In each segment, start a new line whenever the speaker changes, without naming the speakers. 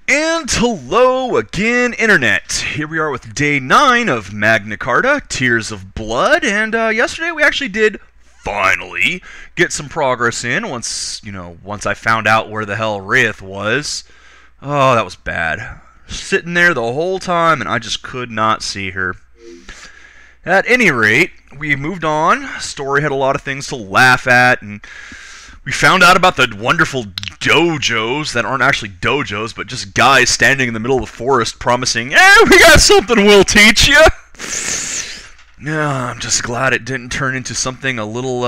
And hello again, Internet. Here we are with day 9 of Magna Carta, Tears of Blood, and yesterday we actually did finally get some progress in once I found out where the hell Wraith was. Oh, that was bad. Sitting there the whole time and I just could not see her. At any rate, we moved on. Story had a lot of things to laugh at, and we found out about the wonderful dojos that aren't actually dojos, but just guys standing in the middle of the forest promising, we got something we'll teach you! Yeah, I'm just glad it didn't turn into something a little,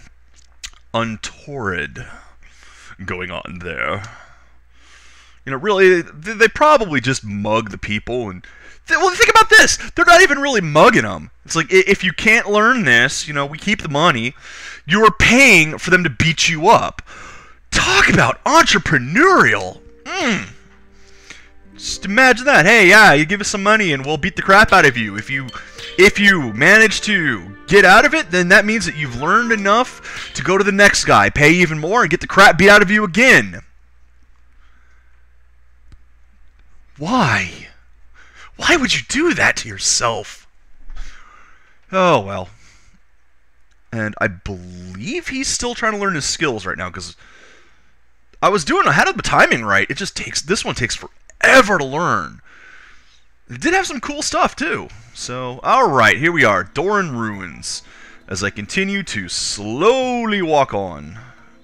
untoward going on there. You know, really, they probably just mug the people, and well, think about this! They're not even really mugging them. It's like, if you can't learn this, we keep the money, you are paying for them to beat you up. Talk about entrepreneurial! Just imagine that. Hey, yeah, you give us some money and we'll beat the crap out of you. If you manage to get out of it, then that means that you've learned enough to go to the next guy, pay even more, and get the crap beat out of you again. Why? Why would you do that to yourself? Oh, well. And I believe he's still trying to learn his skills right now, because I had the timing right. This one takes forever to learn. It did have some cool stuff, too. So, alright, here we are, Doran Ruins, as I continue to slowly walk on.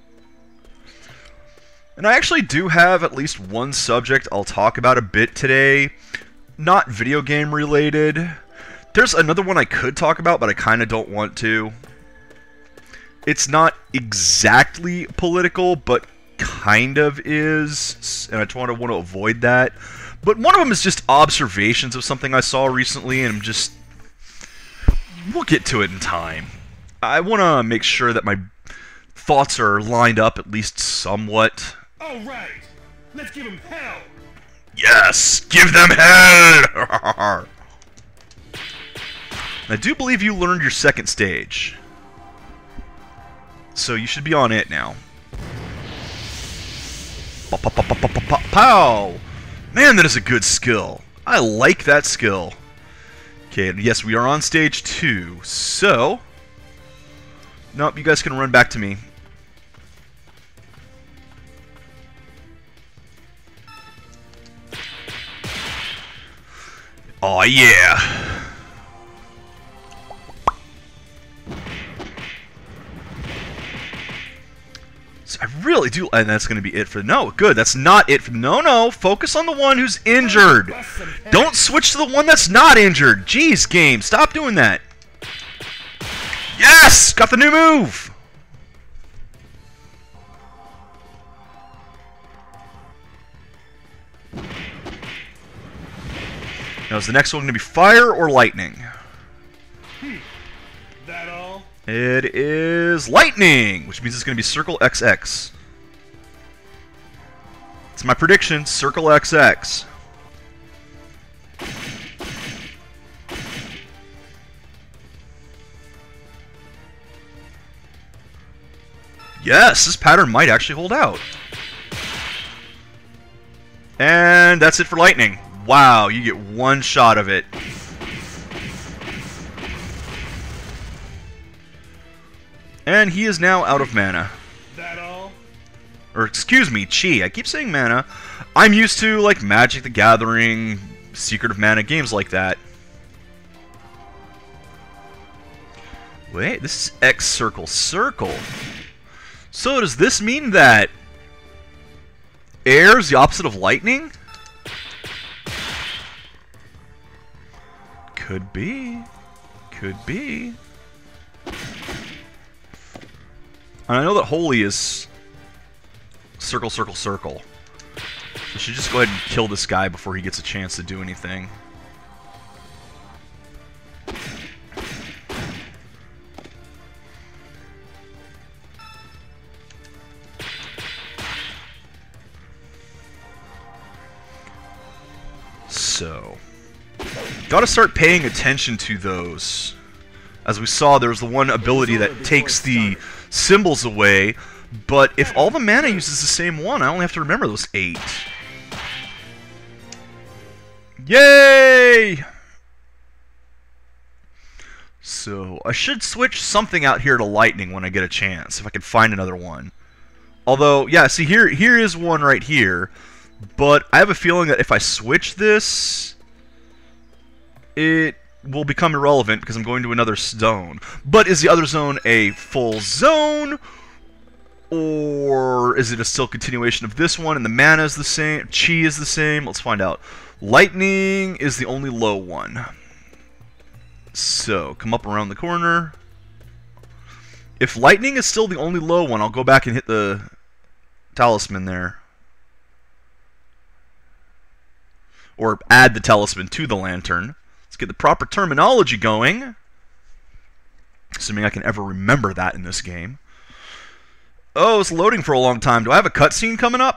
And I actually do have at least one subject I'll talk about a bit today. Not video game related. There's another one I could talk about, but I kind of don't want to. It's not exactly political, but kind of is, and I want to avoid that. But one of them is just observations of something I saw recently, and we'll get to it in time. I want to make sure that my thoughts are lined up at least somewhat.
All right, let's give them hell.
Yes, give them hell! I do believe you learned your second stage, so you should be on it now. Pow! Man, that is a good skill. I like that skill. Okay, yes, we are on stage 2, so... Nope, you guys can run back to me. Aw, yeah! I really do, and that's going to be it for... No, good, that's not it for... No, focus on the one who's injured. Don't switch to the one that's not injured. Jeez, game, stop doing that. Yes! Got the new move! Now, is the next one going to be fire or lightning?
That all?
It is lightning, which means it's going to be Circle XX. It's my prediction, Circle XX. Yes, this pattern might actually hold out. And that's it for lightning. Wow, you get one shot of it. And he is now out of mana.
That all?
Or, excuse me, chi. I keep saying mana. I'm used to, like, Magic the Gathering, Secret of Mana, games like that. Wait, this is X Circle Circle. So does this mean that air is the opposite of lightning? Could be. Could be. And I know that holy is circle, circle, circle. So I should just go ahead and kill this guy before he gets a chance to do anything. So, gotta start paying attention to those. As we saw, there's the one ability that takes the symbols away, but if all the mana uses the same one, I only have to remember those 8. Yay! So, I should switch something out here to lightning when I get a chance, if I can find another one. Although, yeah, see, here is one right here. But I have a feeling that if I switch this, it will become irrelevant because I'm going to another zone. But is the other zone a full zone? Or is it a still continuation of this one and the mana is the same, chi is the same? Let's find out. Lightning is the only low one. So, come up around the corner. If lightning is still the only low one, I'll go back and hit the talisman there. Or add the talisman to the lantern. Let's get the proper terminology going. Assuming I can ever remember that in this game. Oh, it's loading for a long time. Do I have a cutscene coming up?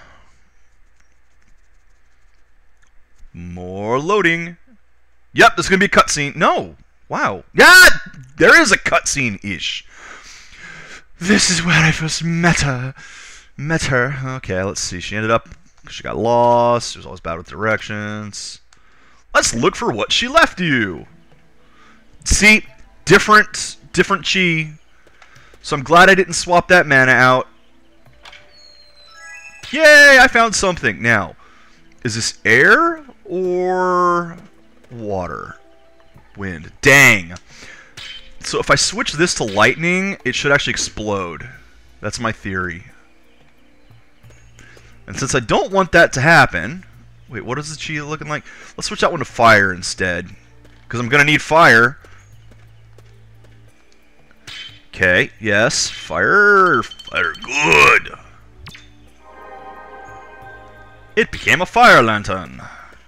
More loading. Yep, there's going to be a cutscene. No. Wow. Yeah, there is a cutscene-ish. This is where I first met her. Okay, let's see. She ended up... She got lost. She was always bad with directions. Let's look for what she left you. See? Different chi. So I'm glad I didn't swap that mana out. Yay! I found something. Now, is this air or water? Wind. Dang. So if I switch this to lightning, it should actually explode. That's my theory. And since I don't want that to happen... Wait, what is the chi looking like? Let's switch that one to fire instead. Because I'm going to need fire. Okay, yes. Fire. Fire. Good. It became a fire lantern.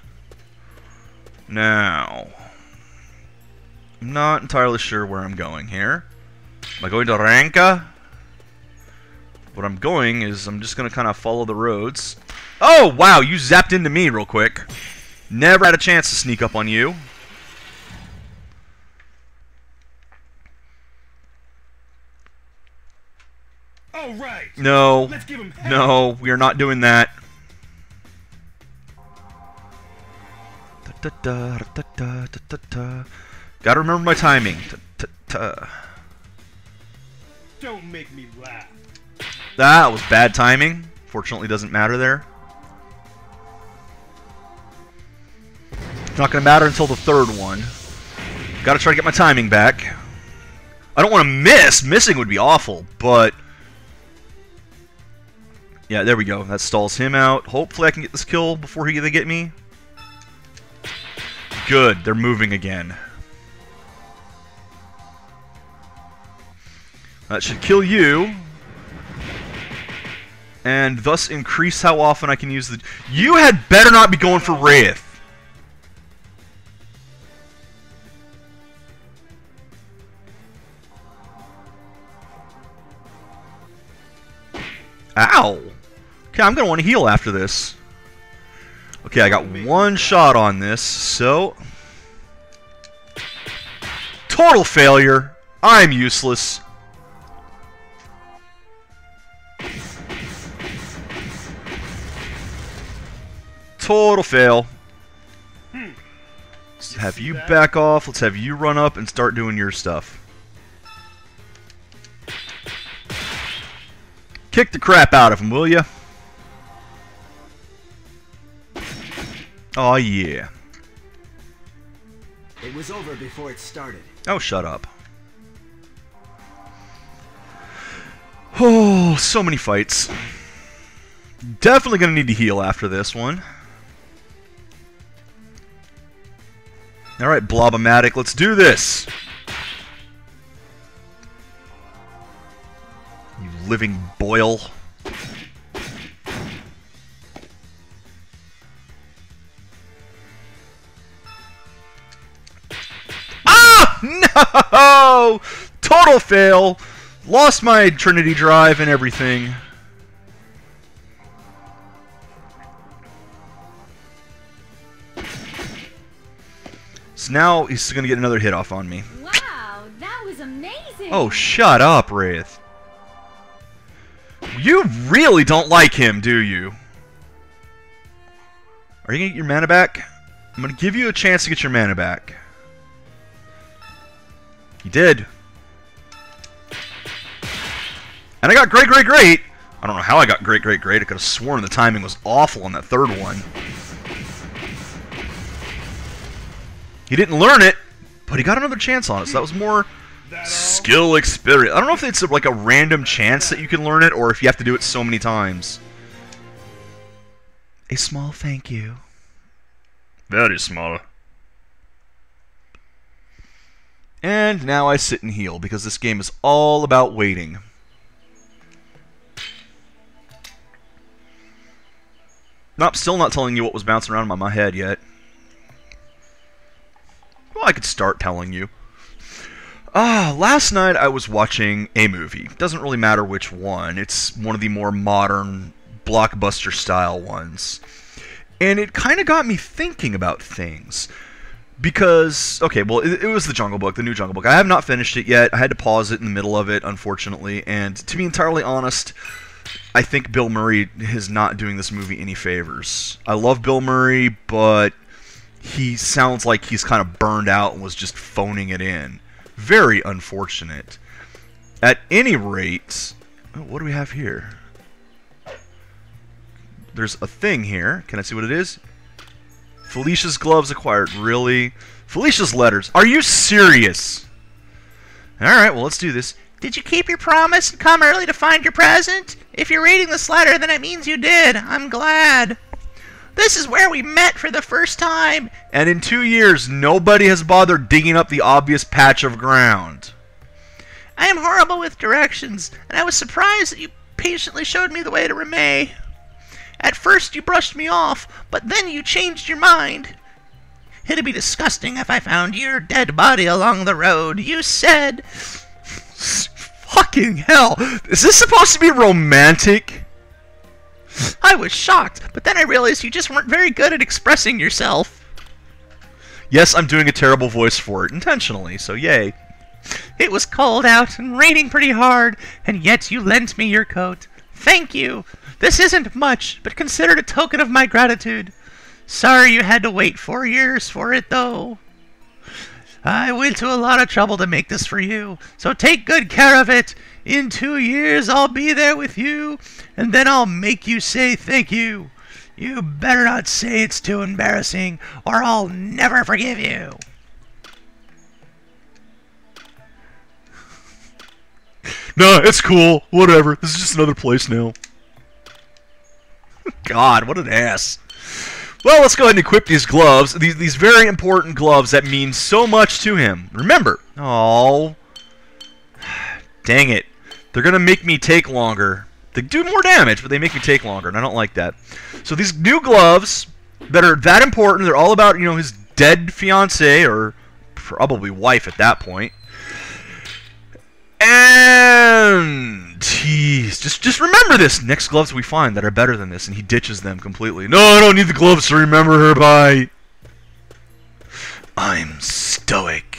Now... I'm not entirely sure where I'm going here. Am I going to Ranka? What I'm going is I'm just going to kind of follow the roads. Oh, wow, you zapped into me real quick. Never had a chance to sneak up on you.
All right.
No.
Let's give him hell.
No, we are not doing that. Gotta remember my timing.
Don't make me laugh.
That was bad timing. Fortunately, doesn't matter there. It's not gonna matter until the third one. Gotta try to get my timing back. I don't want to miss. Missing would be awful, but... Yeah, there we go. That stalls him out. Hopefully I can get this kill before they get me. Good. They're moving again. That should kill you. And thus increase how often I can use the... You had better not be going for Wraith. Ow! Okay, I'm going to want to heal after this. Okay, I got one shot on this, so... Total failure. I'm useless. Total fail. Let's have you back off. Let's have you run up and start doing your stuff. Kick the crap out of him, will ya? Oh yeah.
It was over before it started.
Oh, shut up. Oh, so many fights. Definitely gonna need to heal after this one. Alright, Blobomatic, let's do this! You living boil. Ah! No! Total fail! Lost my Trinity Drive and everything. So now he's going to get another hit off on me.
Wow, that was amazing!
Oh, shut up, Wraith. You really don't like him, do you? Are you going to get your mana back? I'm gonna give you a chance to get your mana back. You did. And I got great, great, great! I don't know how I got great, great, great. I could have sworn the timing was awful on that third one. He didn't learn it, but he got another chance on it, so that was more skill experience. I don't know if it's like a random chance that you can learn it, or if you have to do it so many times. A small thank you. Very small. And now I sit and heal, because this game is all about waiting. Nope, still not telling you what was bouncing around in my head yet. Well, I could start telling you. Last night I was watching a movie. Doesn't really matter which one. It's one of the more modern, blockbuster-style ones. And it kind of got me thinking about things. Because, okay, well, it was the Jungle Book, the new Jungle Book. I have not finished it yet. I had to pause it in the middle of it, unfortunately. And to be entirely honest, I think Bill Murray is not doing this movie any favors. I love Bill Murray, but he sounds like he's kind of burned out and was just phoning it in. Very unfortunate. At any rate, what do we have here? There's a thing here. Can I see what it is? Felicia's gloves acquired. Really? Felicia's letters. Are you serious? Alright, well, let's do this. Did you keep your promise and come early to find your present? If you're reading this letter, then it means you did. I'm glad. This is where we met for the first time. And in 2 years, nobody has bothered digging up the obvious patch of ground. I am horrible with directions, and I was surprised that you patiently showed me the way to Remay. At first, you brushed me off, but then you changed your mind. It'd be disgusting if I found your dead body along the road. You said... Fucking hell! Is this supposed to be romantic? I was shocked, but then I realized you just weren't very good at expressing yourself. Yes, I'm doing a terrible voice for it, intentionally, so yay. It was cold out and raining pretty hard, and yet you lent me your coat. Thank you. This isn't much, but consider it a token of my gratitude. Sorry you had to wait 4 years for it, though. I went to a lot of trouble to make this for you, so take good care of it. In 2 years, I'll be there with you, and then I'll make you say thank you. You better not say it's too embarrassing, or I'll never forgive you. No, it's cool. Whatever. This is just another place now. God, what an ass. Well, let's go ahead and equip these gloves. These very important gloves that mean so much to him. Remember. Oh. Dang it. They're going to make me take longer. They do more damage, but they make me take longer, and I don't like that. So these new gloves that are that important, they're all about, you know, his dead fiancée, or probably wife at that point. And just remember this. Next gloves we find that are better than this, and he ditches them completely. No, I don't need the gloves to remember her by. I'm stoic.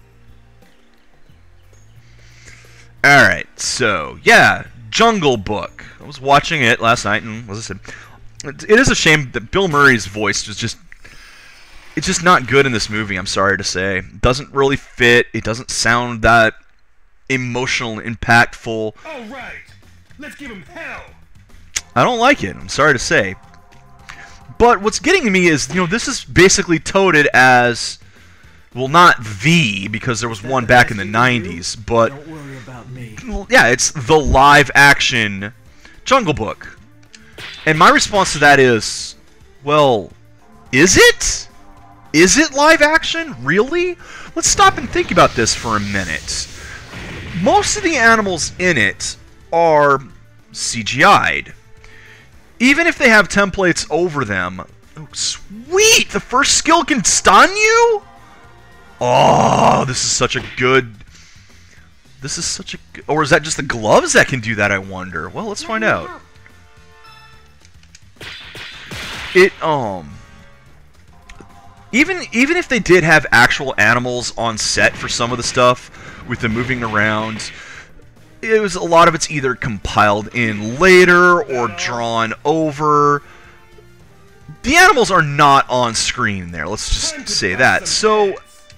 Alright, so, yeah, Jungle Book. I was watching it last night, and as I said, it is a shame that Bill Murray's voice was just... It's just not good in this movie, I'm sorry to say. It doesn't really fit. It doesn't sound that emotional and impactful.
All right, let's give him hell.
I don't like it, I'm sorry to say. But what's getting to me is, you know, this is basically touted as, well, not the, because there was one back in the 90s, but
Don't worry about me.
yeah, it's the live-action Jungle Book. And my response to that is, well, is it? Is it live-action? Really? Let's stop and think about this for a minute. Most of the animals in it are CGI'd. Even if they have templates over them. Oh, sweet! The first skill can stun you? Oh, this is such a good... This is such a good... Or is that just the gloves that can do that, I wonder? Well, let's find out. Even if they did have actual animals on set for some of the stuff, with them moving around, it was a lot of it's either compiled in later or drawn over. the animals are not on screen there. Let's just say that. So,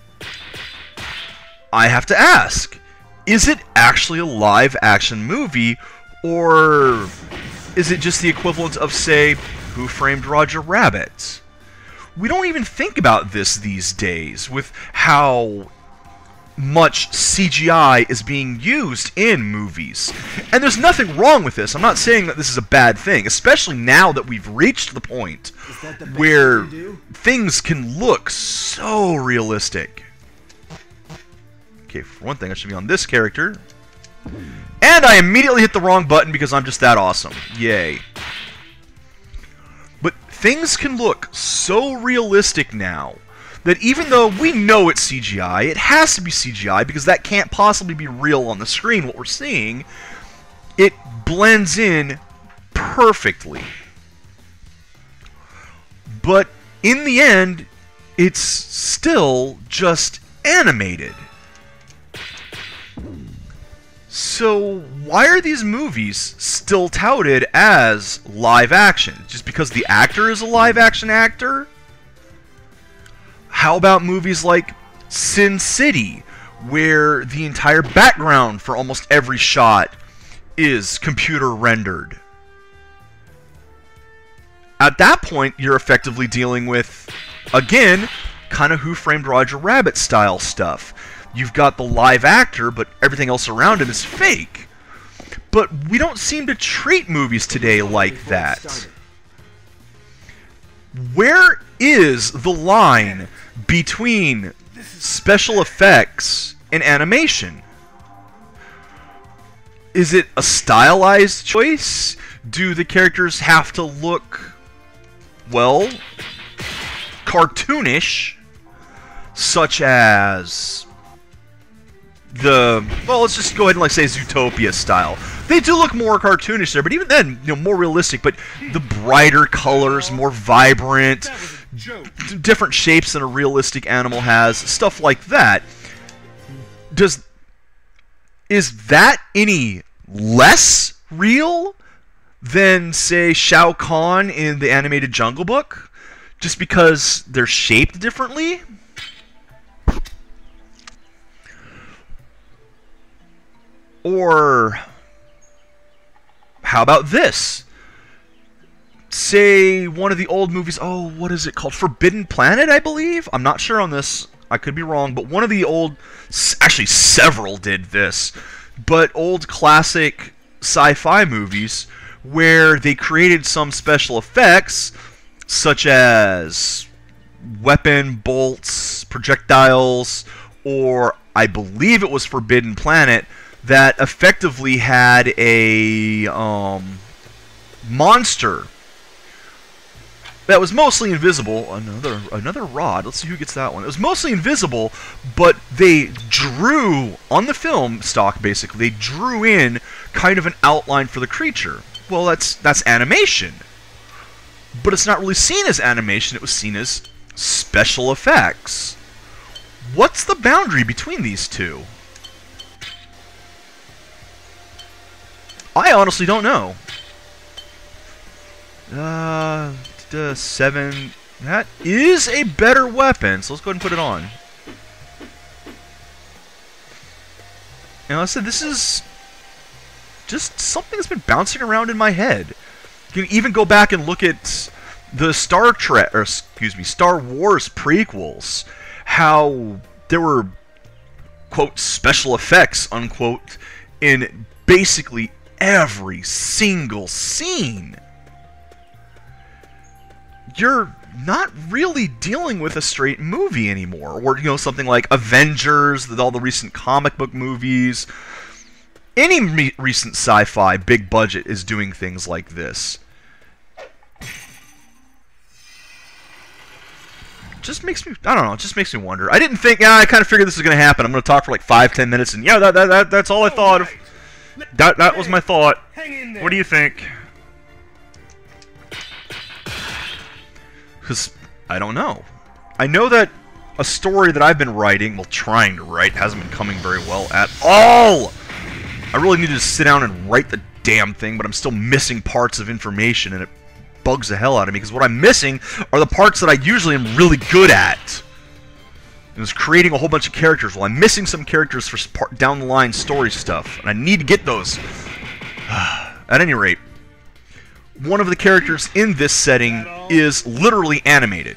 I have to ask, is it actually a live-action movie, or is it just the equivalent of, say, Who Framed Roger Rabbit? We don't even think about this these days, with how much CGI is being used in movies. And there's nothing wrong with this. I'm not saying that this is a bad thing, especially now that we've reached the point where things can look so realistic. Okay, for one thing, I should be on this character. And I immediately hit the wrong button because I'm just that awesome. Yay. But things can look so realistic now that even though we know it's CGI, it has to be CGI because that can't possibly be real on the screen, what we're seeing. It blends in perfectly. But in the end, it's still just animated. So why are these movies still touted as live action? Just because the actor is a live action actor? How about movies like Sin City, where the entire background for almost every shot is computer rendered? At that point, you're effectively dealing with, again, kind of Who Framed Roger Rabbit style stuff. You've got the live actor, but everything else around him is fake. But we don't seem to treat movies today like that. Where is the line between special effects and animation? Is it a stylized choice? Do the characters have to look, well, cartoonish, such as well, let's just go ahead and say Zootopia style. They do look more cartoonish there, but even then, more realistic, but the brighter colors, more vibrant, different shapes than a realistic animal has, stuff like that. Is that any less real than, say, Shao Kahn in the animated Jungle Book? Just because they're shaped differently? Or how about this? Say one of the old movies, oh, what is it called? Forbidden Planet, I believe? I'm not sure on this. I could be wrong, but one of the old, actually several did this, but old classic sci-fi movies where they created some special effects, such as weapon bolts, projectiles, or I believe it was Forbidden Planet, that effectively had a monster that was mostly invisible. Another rod. Let's see who gets that one. It was mostly invisible, but they drew on the film stock. Basically, they drew in kind of an outline for the creature. Well, that's animation, but it's not really seen as animation. It was seen as special effects. What's the boundary between these two? I honestly don't know. 7. That is a better weapon, so let's go ahead and put it on. And like I said, this is just something that's been bouncing around in my head. You can even go back and look at the Star Wars prequels. How there were, quote, special effects, unquote, in basically every single scene. You're not really dealing with a straight movie anymore, or something like Avengers, with all the recent comic book movies. Any recent sci-fi big budget is doing things like this. Just makes me, I don't know, it just makes me wonder. I didn't think, I kind of figured this was going to happen. I'm going to talk for like 5-10 minutes, and yeah, that's all I thought of. That was my thought. What do you think? Because I don't know. I know that a story that I've been writing, well, trying to write, hasn't been coming very well at all. I really need to sit down and write the damn thing, but I'm still missing parts of information, and it bugs the hell out of me, because what I'm missing are the parts that I usually am really good at. It was creating a whole bunch of characters. Well, I'm missing some characters for down the line story stuff, and I need to get those. At any rate, one of the characters in this setting is literally animated.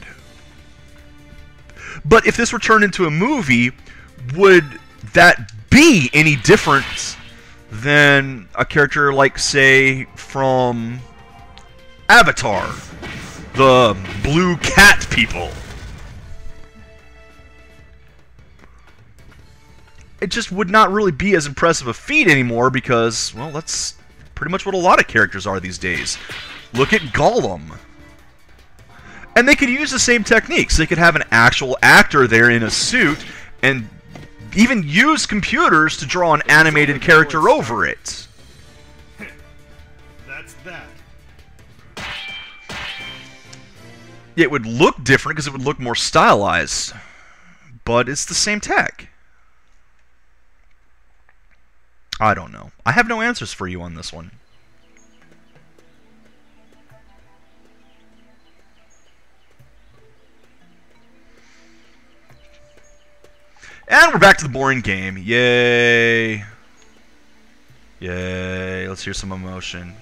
But if this were turned into a movie, would that be any different than a character like, say, from Avatar, the blue cat people? It just would not really be as impressive a feat anymore because, well, that's pretty much what a lot of characters are these days. Look at Gollum. And they could use the same techniques. They could have an actual actor there in a suit and even use computers to draw an animated character over it.
That's that.
It would look different because it would look more stylized. But it's the same tech. I don't know. I have no answers for you on this one. And we're back to the boring game. Yay. Yay. Let's hear some emotion.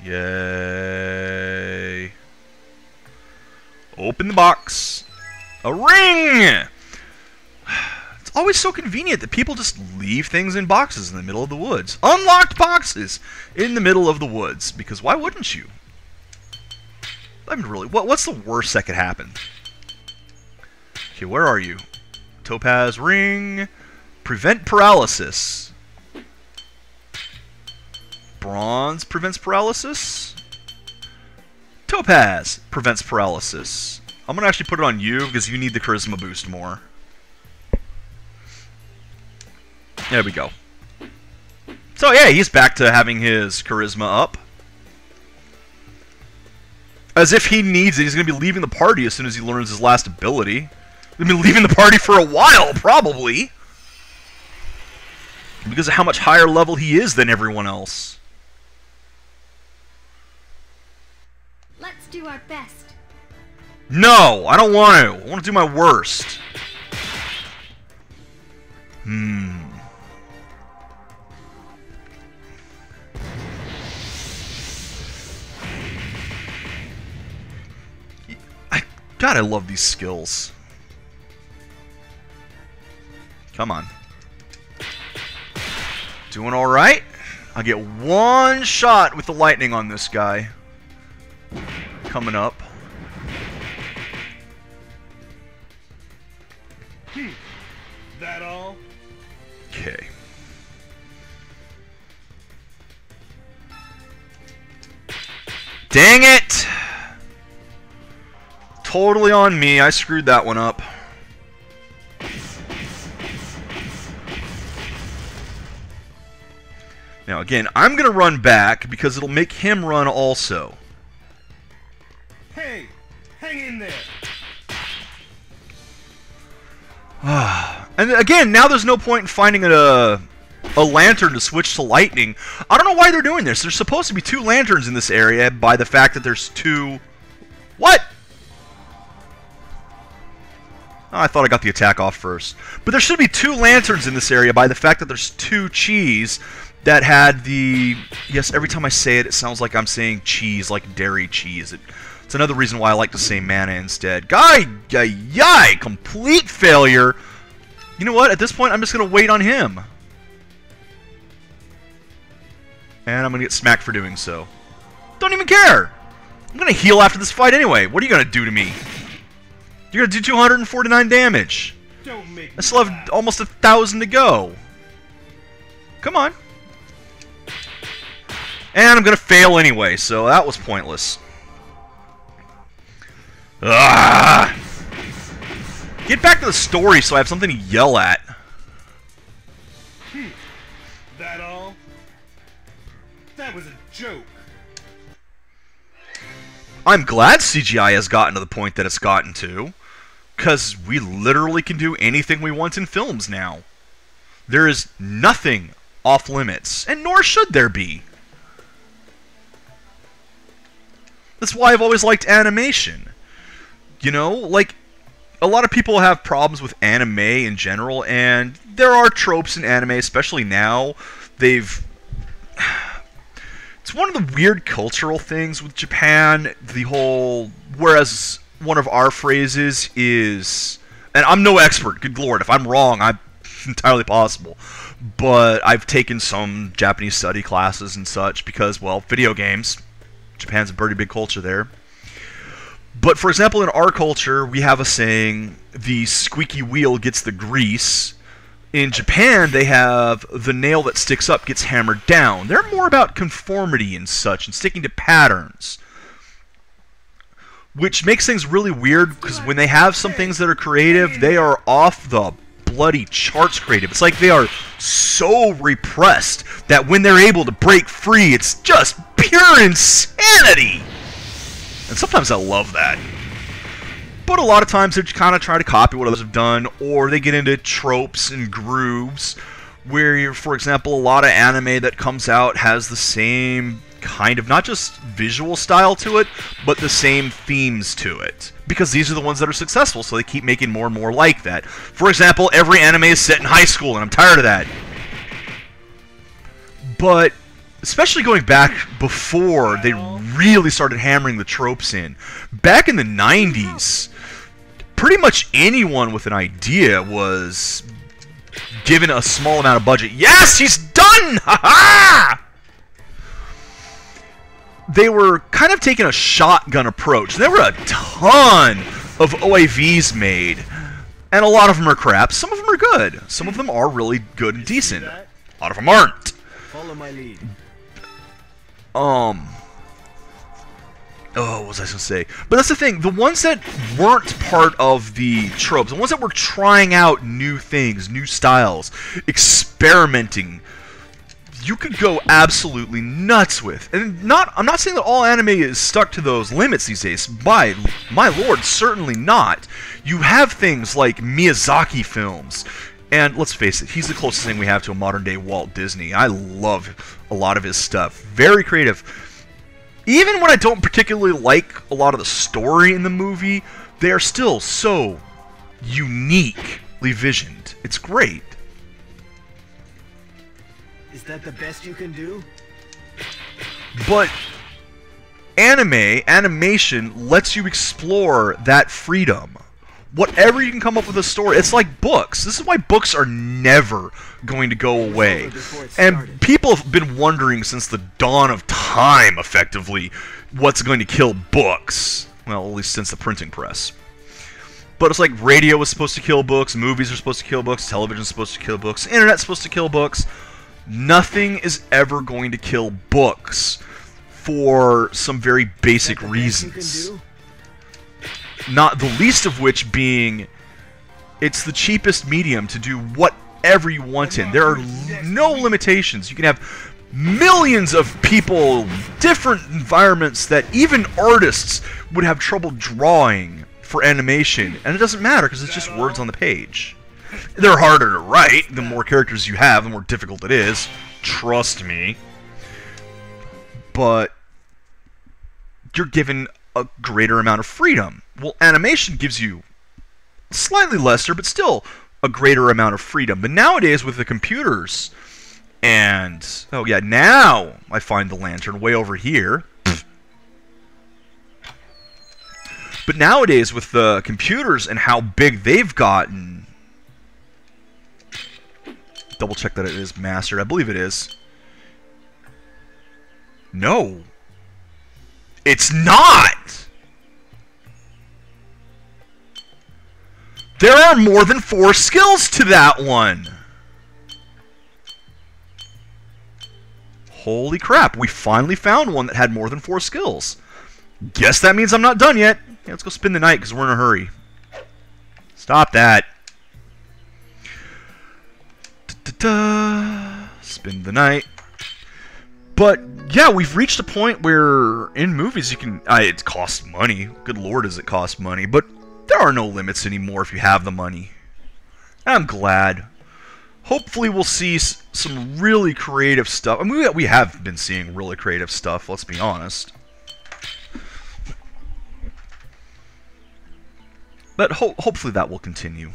Yay. Open the box. A ring! It's always so convenient that people just leave things in boxes in the middle of the woods. Unlocked boxes in the middle of the woods. Because why wouldn't you? I mean, really, what's the worst that could happen? Okay, where are you? Topaz ring. Prevent paralysis. Bronze prevents paralysis. Topaz prevents paralysis. I'm going to actually put it on you because you need the charisma boost more. There we go. So yeah, he's back to having his charisma up. As if he needs it. He's going to be leaving the party as soon as he learns his last ability. He's going to be leaving the party for a while, probably. Because of how much higher level he is than everyone else.
Let's do our best.
No, I don't want to. I want to do my worst. God, I love these skills. Come on. Doing alright. I'll get one shot with the lightning on this guy. Coming up.
That all?
Okay. Dang it! Totally on me. I screwed that one up. Now again, I'm going to run back because it'll make him run also.
Hey, hang in there.
And again, now there's no point in finding a lantern to switch to lightning. I don't know why they're doing this. There's supposed to be 2 lanterns in this area by the fact that there's 2... What? Oh, I thought I got the attack off first. But there should be 2 lanterns in this area by the fact that there's 2 cheese that had the... Yes, every time I say it, it sounds like I'm saying cheese, like dairy cheese. It's another reason why I like to say mana instead. Guy, complete failure. You know what? At this point, I'm just going to wait on him. And I'm going to get smacked for doing so. Don't even care. I'm going to heal after this fight anyway. What are you going to do to me? You're going to do 249 damage.
Don't make
I still have almost 1,000 to go. Come on. And I'm going to fail anyway, so that was pointless. Ah! Get back to the story so I have something to yell at.
That all? That was a joke.
I'm glad CGI has gotten to the point that it's gotten to. Because we literally can do anything we want in films now. There is nothing off limits, and nor should there be. That's why I've always liked animation. You know, like, a lot of people have problems with anime in general, and there are tropes in anime, especially now. It's one of the weird cultural things with Japan, the whole, whereas one of our phrases is, and I'm no expert, good lord, if I'm wrong, I'm entirely possible, but I've taken some Japanese study classes and such because, well, video games, Japan's a pretty big culture there. But, for example, in our culture, we have a saying, the squeaky wheel gets the grease. In Japan, they have the nail that sticks up gets hammered down. They're more about conformity and such, and sticking to patterns. Which makes things really weird, because when they have some things that are creative, they are off the bloody charts creative. It's like they are so repressed that when they're able to break free, it's just pure insanity! And sometimes I love that. But a lot of times they kind of try to copy what others have done, or they get into tropes and grooves, where, for example, a lot of anime that comes out has the same kind of, not just visual style to it, but the same themes to it. Because these are the ones that are successful, so they keep making more and more like that. For example, every anime is set in high school, and I'm tired of that. But especially going back before they really started hammering the tropes in. Back in the 90s, pretty much anyone with an idea was given a small amount of budget. Yes, he's done! Ha-ha! They were kind of taking a shotgun approach. There were a ton of OAVs made, and a lot of them are crap. Some of them are good. Some of them are really good and decent. A lot of them aren't.
Follow my lead.
Oh, what was I going to say? But that's the thing. The ones that weren't part of the tropes, the ones that were trying out new things, new styles, experimenting, you could go absolutely nuts with. And I'm not saying that all anime is stuck to those limits these days. By my lord, certainly not. You have things like Miyazaki films. And let's face it, he's the closest thing we have to a modern-day Walt Disney. I love a lot of his stuff. Very creative. Even when I don't particularly like a lot of the story in the movie, they are still so uniquely visioned. It's great.
Is that the best you can do?
But animation lets you explore that freedom. Whatever you can come up with a story, it's like books. This is why books are never going to go away. And people have been wondering since the dawn of time, effectively, what's going to kill books. Well, at least since the printing press. But it's like radio was supposed to kill books, movies are supposed to kill books, television is supposed to kill books, internet's supposed to kill books. Nothing is ever going to kill books for some very basic reasons. Not the least of which being, it's the cheapest medium to do whatever you want in. There are no limitations. You can have millions of people, different environments that even artists would have trouble drawing for animation. And it doesn't matter because it's just words on the page. They're harder to write. The more characters you have, the more difficult it is. Trust me. But you're given a greater amount of freedom. Well, animation gives you slightly lesser, but still a greater amount of freedom. But nowadays with the computers, and oh yeah, now I find the lantern way over here. But nowadays with the computers and how big they've gotten, double check that it is mastered. I believe it is. No. It's not! There are more than 4 skills to that one! Holy crap, we finally found one that had more than 4 skills. Guess that means I'm not done yet. Yeah, let's go spend the night because we're in a hurry. Stop that. Spend the night. But yeah, we've reached a point where in movies you can... it costs money. Good lord, does it cost money. But there are no limits anymore if you have the money. I'm glad. Hopefully we'll see some really creative stuff. I mean, we have been seeing really creative stuff, let's be honest. But hopefully that will continue.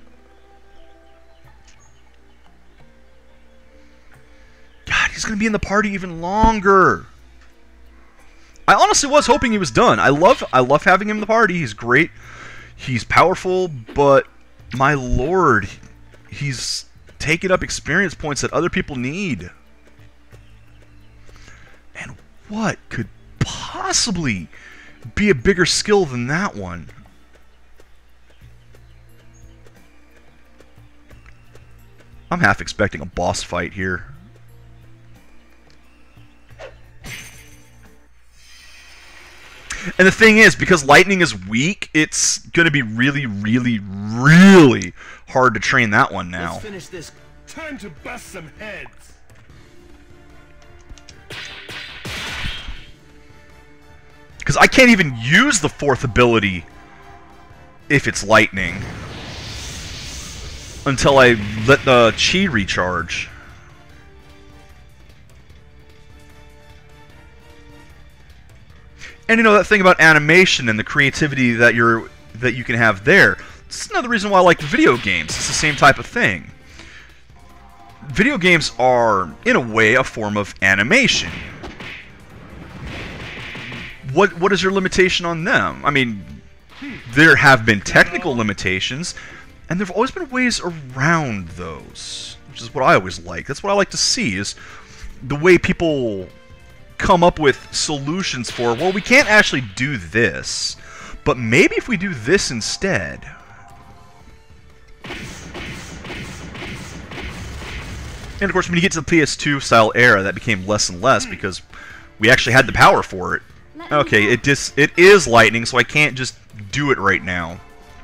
God, he's going to be in the party even longer. I honestly was hoping he was done. I love having him in the party. He's great. He's powerful, but my lord, he's taking up experience points that other people need. And what could possibly be a bigger skill than that one? I'm half expecting a boss fight here. And the thing is, because lightning is weak, it's going to be really, really, really hard to train that one now.
Let's finish this.
Time to bust some heads.
Because I can't even use the fourth ability if it's lightning until I let the chi recharge. And you know that thing about animation and the creativity that you can have there. It's another reason why I like video games. It's the same type of thing. Video games are, in a way, a form of animation. What is your limitation on them? I mean, there have been technical limitations, and there have always been ways around those, which is what I always like. That's what I like to see, is the way people come up with solutions for, well, we can't actually do this, but maybe if we do this instead. And of course, when you get to the PS2 style era, that became less and less because we actually had the power for it. Okay, it is lightning, so I can't just do it right now.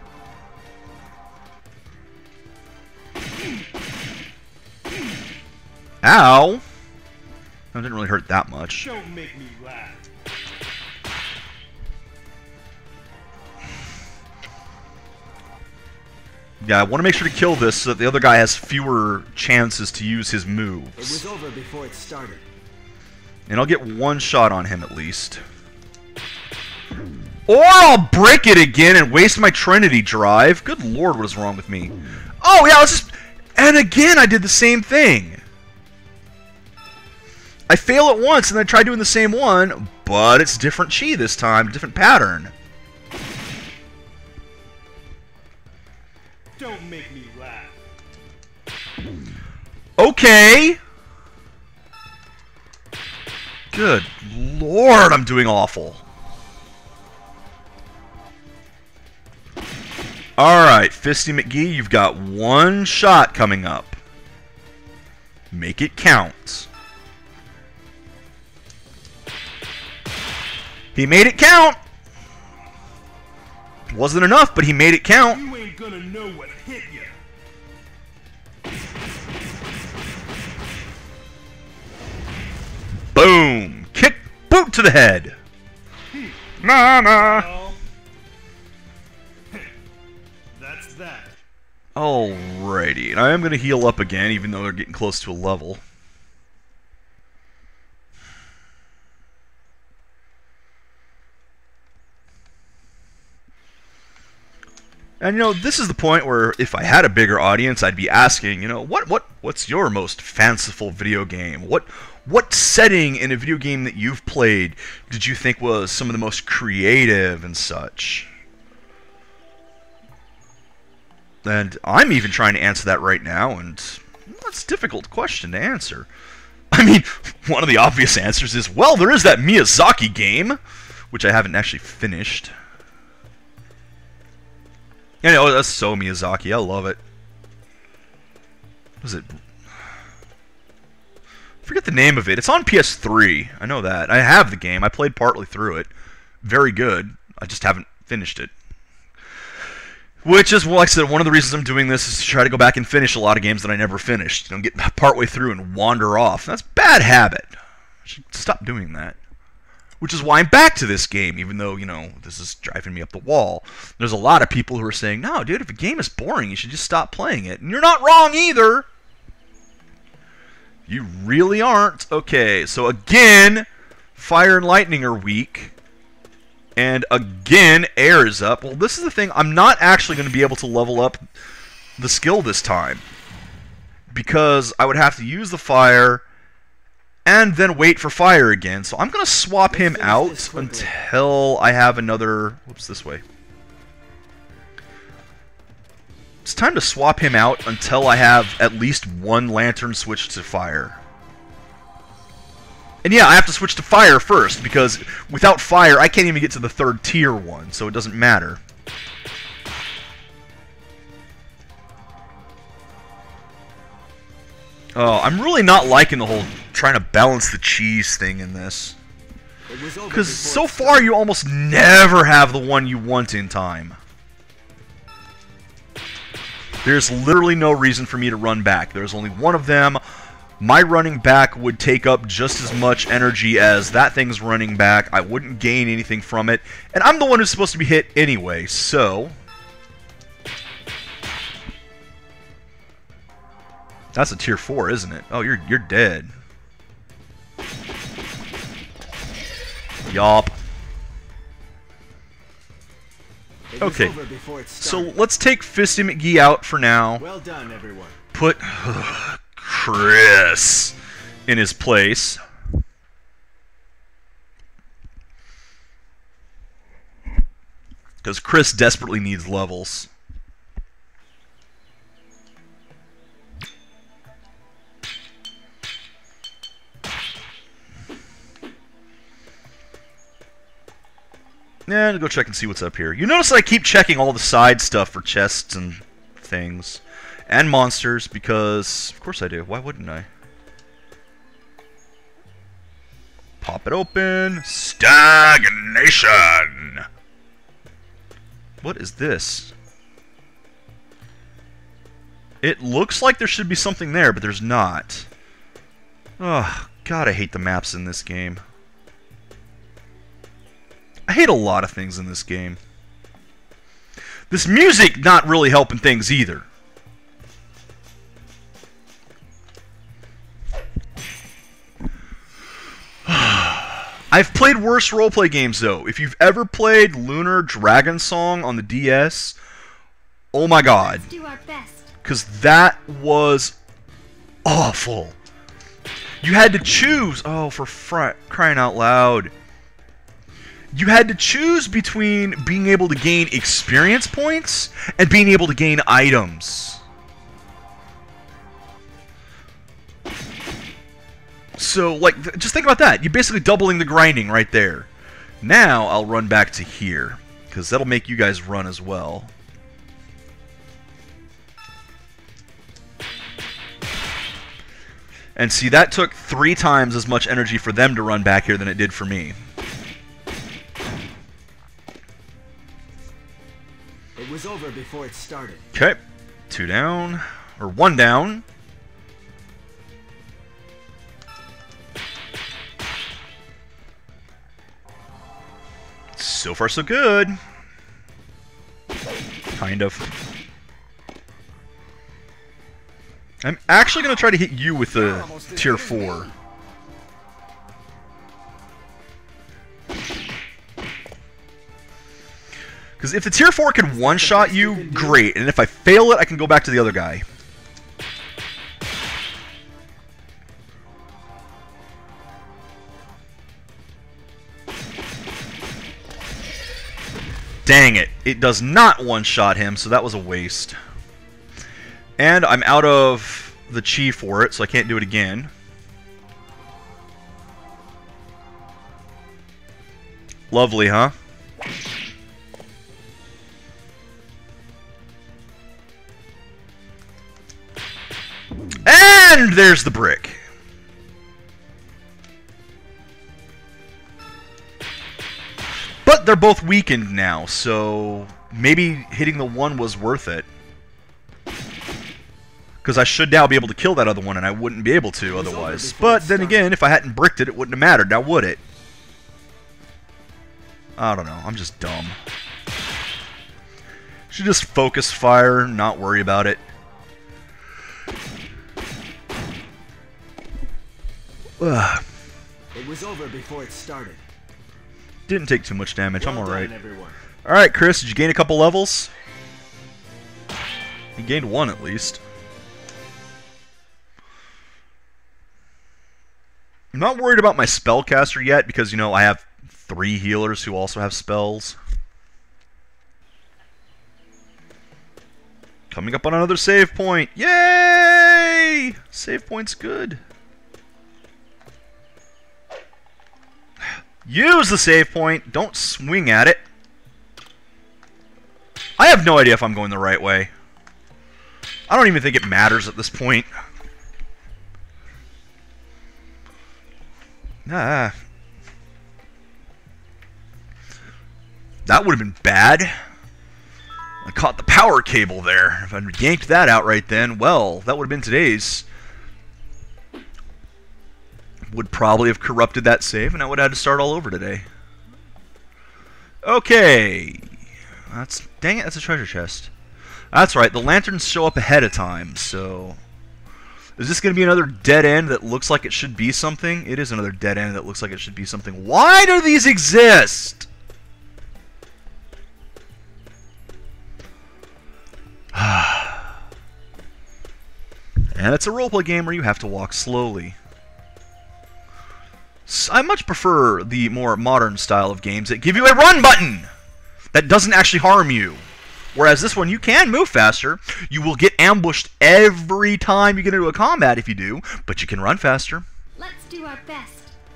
Ow! That didn't really hurt that much.
Don't make me laugh.
Yeah, I want to make sure to kill this so that the other guy has fewer chances to use his moves.
It was over before it started.
And I'll get one shot on him at least. Or I'll break it again and waste my Trinity drive. Good lord, what is wrong with me? Oh, yeah, let's just... And again, I did the same thing. I fail it once, and then I try doing the same one, but it's different chi this time, different pattern.
Don't make me laugh.
Okay. Good lord, I'm doing awful. Alright, Fisty McGee, you've got one shot coming up. Make it count. He made it count! Wasn't enough, but he made it count.
You ain't gonna know what hit you.
Boom! Kick boot to the head. Mama!
Well, that's that.
Alrighty, and I am going to heal up again, even though they're getting close to a level. And you know, this is the point where if I had a bigger audience, I'd be asking, you know, what's your most fanciful video game? What setting in a video game that you've played did you think was some of the most creative and such? And I'm even trying to answer that right now, and that's a difficult question to answer. I mean, one of the obvious answers is, well, there is that Miyazaki game, which I haven't actually finished. Yeah, no, that's so Miyazaki. I love it. What is it? I forget the name of it. It's on PS3. I know that. I have the game. I played partly through it. Very good. I just haven't finished it. Which is, well, like I said, one of the reasons I'm doing this is to try to go back and finish a lot of games that I never finished. You know, get partway through and wander off. That's a bad habit. I should stop doing that. Which is why I'm back to this game, even though, you know, this is driving me up the wall. There's a lot of people who are saying, no, dude, if a game is boring, you should just stop playing it. And you're not wrong either. You really aren't. Okay, so again, fire and lightning are weak. And again, air is up. Well, this is the thing. I'm not actually going to be able to level up the skill this time, because I would have to use the fire and then wait for fire again. So I'm going to swap him out until I have another... Whoops, this way. It's time to swap him out until I have at least one lantern switched to fire. And yeah, I have to switch to fire first, because without fire, I can't even get to the 3rd tier one, so it doesn't matter. Oh, I'm really not liking the whole trying to balance the cheese thing in this. Because so far, you almost never have the one you want in time. There's literally no reason for me to run back. There's only one of them. My running back would take up just as much energy as that thing's running back. I wouldn't gain anything from it. And I'm the one who's supposed to be hit anyway, so... That's a tier 4, isn't it? Oh, you're dead. Yup. Okay, so let's take Fisty McGee out for now.
Well done, everyone.
Put Chris in his place. Because Chris desperately needs levels. Yeah, I'll go check and see what's up here. You notice that I keep checking all the side stuff for chests and things. And monsters, because... Of course I do. Why wouldn't I? Pop it open. Stagnation! What is this? It looks like there should be something there, but there's not. Oh, God, I hate the maps in this game. I hate a lot of things in this game. This music not really helping things either. I've played worse roleplay games, though. If you've ever played Lunar Dragon Song on the DS, oh my god.
Let's do our best.
Because that was awful. You had to choose... Oh, for crying out loud. You had to choose between being able to gain experience points and being able to gain items. So, like, just think about that. You're basically doubling the grinding right there. Now, I'll run back to here, because that'll make you guys run as well. And see, that took 3 times as much energy for them to run back here than it did for me.
It was over before it started.
Okay. 2 down. Or 1 down. So far, so good. Kind of. I'm actually going to try to hit you with the tier 4. Because if the tier 4 can one-shot you, great. And if I fail it, I can go back to the other guy. Dang it. It does not one-shot him, so that was a waste. And I'm out of the chi for it, so I can't do it again. Lovely, huh? And there's the brick. But they're both weakened now, so maybe hitting the one was worth it. Because I should now be able to kill that other one, and I wouldn't be able to otherwise. But then again, if I hadn't bricked it, it wouldn't have mattered, now would it? I don't know, I'm just dumb. Should just focus fire, not worry about it.
It was over before it started.
Didn't take too much damage. I'm
Well
alright.
done, everyone.
Alright, Chris, did you gain a couple levels? You gained one at least. I'm not worried about my spellcaster yet because, you know, I have 3 healers who also have spells. Coming up on another save point. Yay! Save point's good. Use the save point. Don't swing at it. I have no idea if I'm going the right way. I don't even think it matters at this point. Ah. That would have been bad. I caught the power cable there. If I'd yanked that out right then, well, that would have been today's. Would probably have corrupted that save, and I would have had to start all over today. Okay. Dang it, that's a treasure chest. That's right, the lanterns show up ahead of time, so... Is this going to be another dead end that looks like it should be something? It is another dead end that looks like it should be something. Why do these exist? And it's a roleplay game where you have to walk slowly. I much prefer the more modern style of games that give you a run button that doesn't actually harm you. Whereas this one, you can move faster. You will get ambushed every time you get into a combat if you do, but you can run faster.
Let's do our best.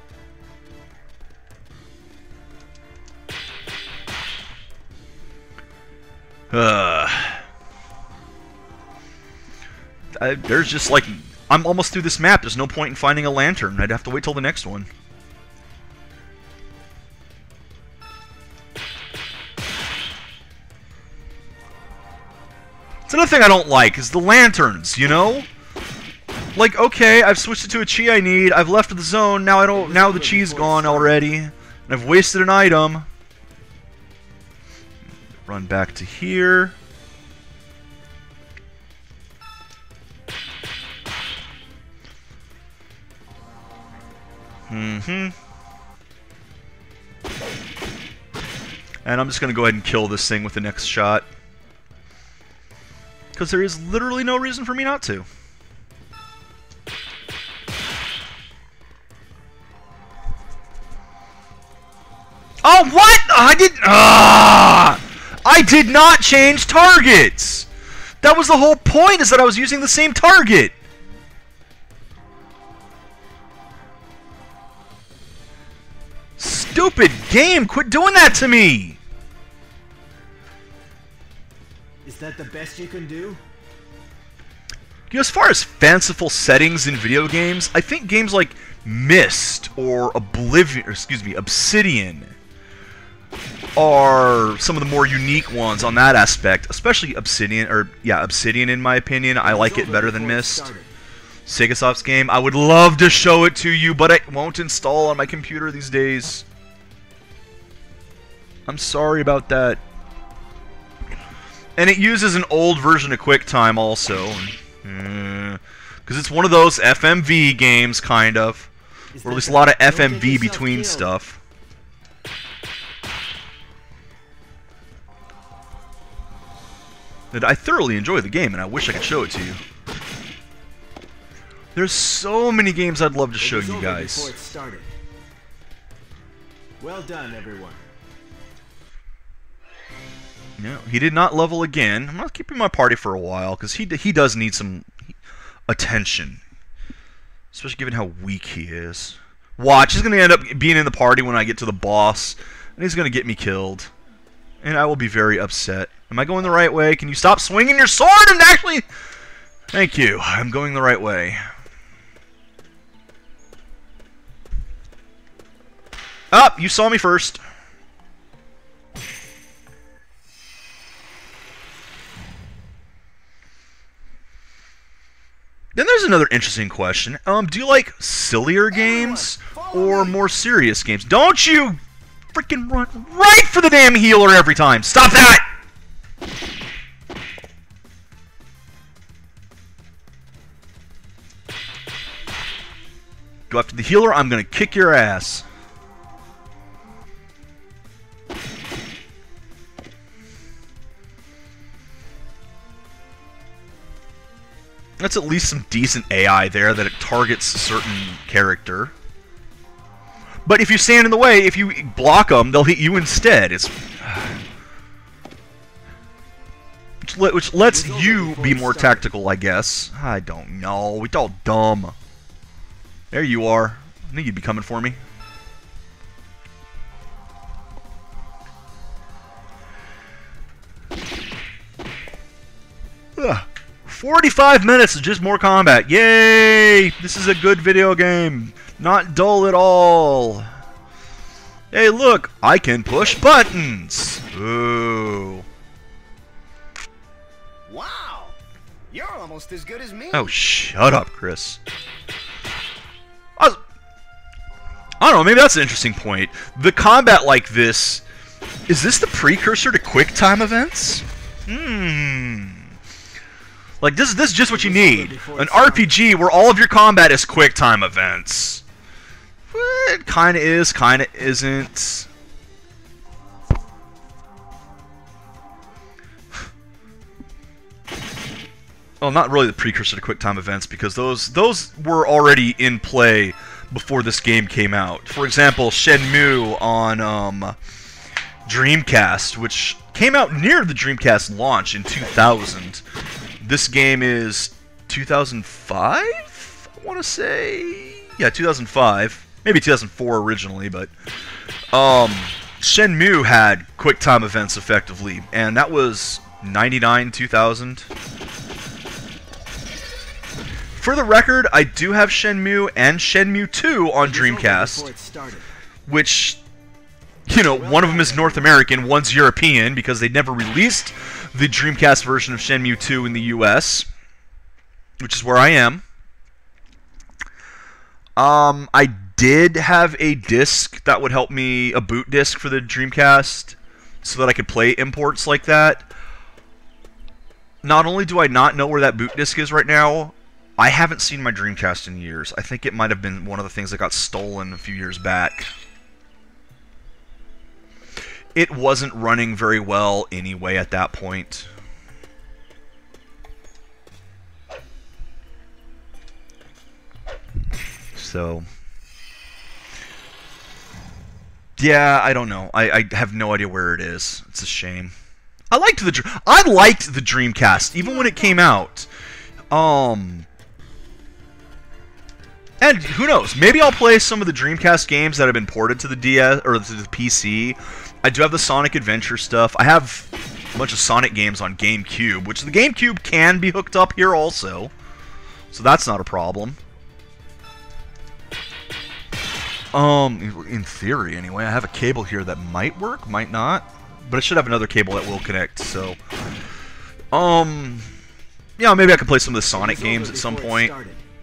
There's just like... I'm almost through this map. There's no point in finding a lantern. I'd have to wait till the next one. It's another thing I don't like, is the lanterns, you know? Like, okay, I've switched it to a chi I need, I've left the zone, now I don't... Now the chi's gone already, and I've wasted an item. Run back to here. And I'm just going to go ahead and kill this thing with the next shot. Because there is literally no reason for me not to. Oh, what? I did not change targets! That was the whole point, is that I was using the same target! Stupid game! Quit doing that to me!
Is that the best you can do?
You know, as far as fanciful settings in video games, I think games like Myst or Obsidian are some of the more unique ones on that aspect. Especially Obsidian, Obsidian in my opinion. I like it better than Myst. Segasoft's game. I would love to show it to you, but it won't install on my computer these days. I'm sorry about that. And it uses an old version of QuickTime also. Because it's one of those FMV games, kind of. Or at least a lot of FMV between stuff. And I thoroughly enjoy the game, and I wish I could show it to you. There's so many games I'd love to show you guys.
Before it started. Well done, everyone.
No, he did not level again. I'm not keeping my party for a while, because he does need some attention. Especially given how weak he is. Watch, he's going to end up being in the party when I get to the boss, and he's going to get me killed. And I will be very upset. Am I going the right way? Can you stop swinging your sword and actually... Thank you. I'm going the right way. Up! You saw me first. Then there's another interesting question. Do you like sillier games or more serious games? Don't you freaking run right for the damn healer every time! Stop that! Go after the healer, I'm gonna kick your ass. That's at least some decent AI there that it targets a certain character. But if you stand in the way, if you block them, they'll hit you instead. It's which lets you be more tactical, I guess. I don't know. It's all dumb. There you are. I knew you'd be coming for me. Ugh. 45 minutes of just more combat. Yay! This is a good video game. Not dull at all. Hey, look! I can push buttons! Ooh.
Wow! You're almost as good as me.
Oh, shut up, Chris. I don't know, maybe that's an interesting point. The combat like this... Is this the precursor to QuickTime events? Like, this is just what you need. An RPG where all of your combat is QuickTime events. It kinda is, kinda isn't. Well, not really the precursor to QuickTime events, because those were already in play before this game came out. For example, Shenmue on Dreamcast, which came out near the Dreamcast launch in 2000. This game is 2005, I want to say? Yeah, 2005. Maybe 2004 originally, but Shenmue had QuickTime events effectively, and that was 99, 2000. For the record, I do have Shenmue and Shenmue 2 on Dreamcast, which, you know, one of them is North American, one's European, because they never released the Dreamcast version of Shenmue 2 in the US, which is where I am. I did have a disc that would help me, a boot disc for the Dreamcast, so that I could play imports like that. Not only do I not know where that boot disc is right now, I haven't seen my Dreamcast in years. I think it might have been one of the things that got stolen a few years back. It wasn't running very well anyway at that point. So, yeah, I don't know. I have no idea where it is. It's a shame. I liked the Dreamcast even when it came out. And who knows? Maybe I'll play some of the Dreamcast games that have been ported to the DS or to the PC. I do have the Sonic Adventure stuff. I have a bunch of Sonic games on GameCube, which the GameCube can be hooked up here also. So that's not a problem. In theory, anyway. I have a cable here that might work, might not. But I should have another cable that will connect, so... yeah, maybe I can play some of the Sonic games at some point.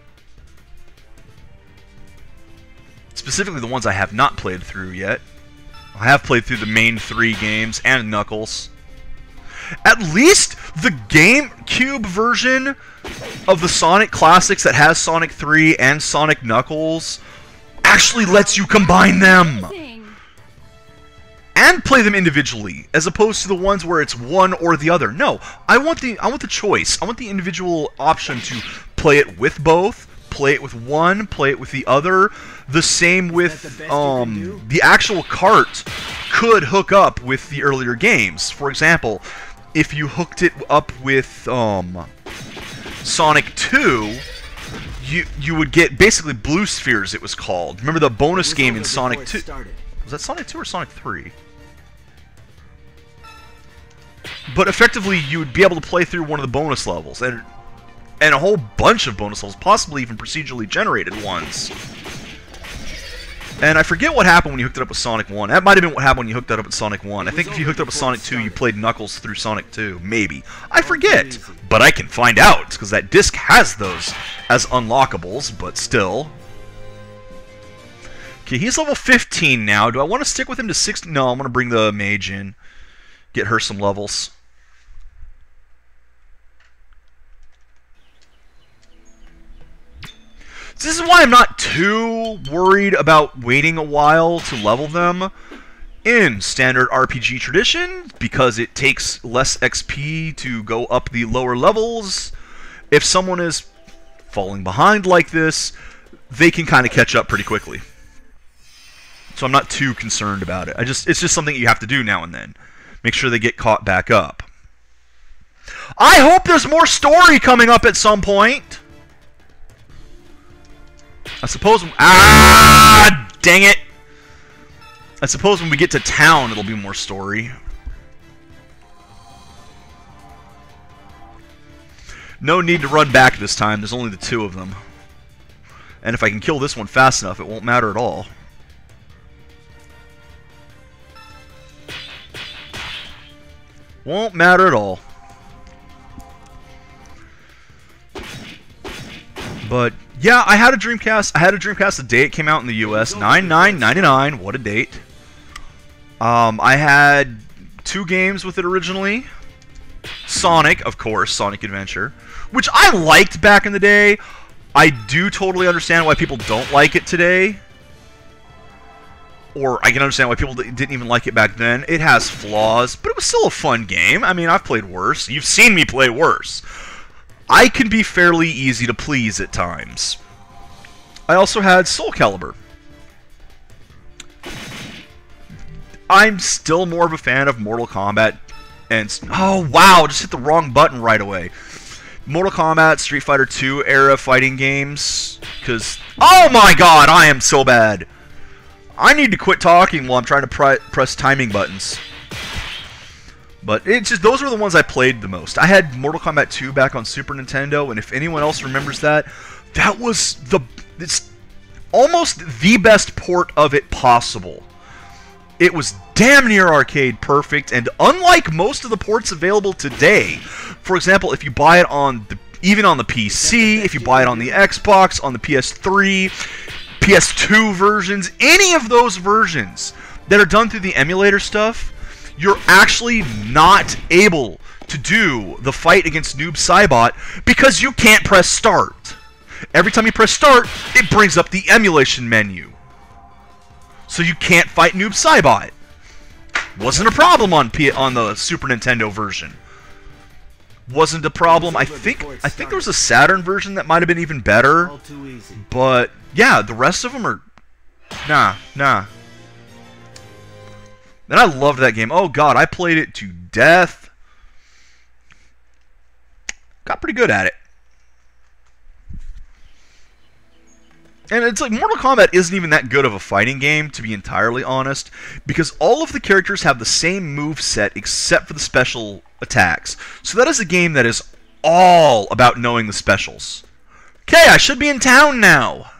Specifically the ones I have not played through yet. I have played through the main 3 games and Knuckles. At least the GameCube version of the Sonic Classics that has Sonic 3 and Sonic Knuckles actually lets you combine them and play them individually, as opposed to the ones where it's one or the other. No, I want the choice. I want the individual option to play it with both, play it with one, play it with the other. The same with the actual cart could hook up with the earlier games. For example, if you hooked it up with Sonic 2, you would get basically Blue Spheres, it was called. Remember the bonus game in Sonic 2? Was that Sonic 2 or Sonic 3? But effectively, you would be able to play through one of the bonus levels, and a whole bunch of bonus levels, possibly even procedurally generated ones. And I forget what happened when you hooked it up with Sonic 1. That might have been what happened when you hooked that up with Sonic 1. I think if you hooked it up with Sonic 2, you played Knuckles through Sonic 2. Maybe. I forget. But I can find out, because that disc has those as unlockables, but still. Okay, he's level 15 now. Do I want to stick with him to 16? No, I'm going to bring the mage in. Get her some levels. This is why I'm not too worried about waiting a while to level them in standard RPG tradition, because it takes less XP to go up the lower levels. If someone is falling behind like this, they can kind of catch up pretty quickly. So I'm not too concerned about it. It's just something you have to do now and then. Make sure they get caught back up. I hope there's more story coming up at some point. I suppose... Ah! Dang it! I suppose when we get to town, it'll be more story. No need to run back this time. There's only the 2 of them. And if I can kill this one fast enough, it won't matter at all. Won't matter at all. But yeah, I had a Dreamcast. I had a Dreamcast the day it came out in the US. 9/9/99. What a date. I had 2 games with it originally. Sonic, of course, Sonic Adventure, which I liked back in the day. I do totally understand why people don't like it today. Or I can understand why people didn't even like it back then. It has flaws, but it was still a fun game. I mean, I've played worse. You've seen me play worse. I can be fairly easy to please at times. I also had Soul Calibur. I'm still more of a fan of Mortal Kombat and... Oh, wow! Just hit the wrong button right away. Mortal Kombat, Street Fighter 2 era fighting games. Because... Oh my god! I am so bad! I need to quit talking while I'm trying to press timing buttons. But it's just, those were the ones I played the most. I had Mortal Kombat 2 back on Super Nintendo, and if anyone else remembers that, that was it's almost the best port of it possible. It was damn near arcade perfect, and unlike most of the ports available today, for example, if you buy it on even on the PC, if you buy it on the Xbox, on the PS3, PS2 versions, any of those versions that are done through the emulator stuff, you're actually not able to do the fight against Noob Saibot because you can't press start. Every time you press start, it brings up the emulation menu. So you can't fight Noob Saibot. Wasn't a problem on the Super Nintendo version. Wasn't a problem. I think there was a Saturn version that might have been even better. But yeah, the rest of them are nah. And I loved that game. Oh god, I played it to death. Got pretty good at it. And it's like, Mortal Kombat isn't even that good of a fighting game, to be entirely honest, because all of the characters have the same move set except for the special attacks. So that is a game that is all about knowing the specials. Okay, I should be in town now.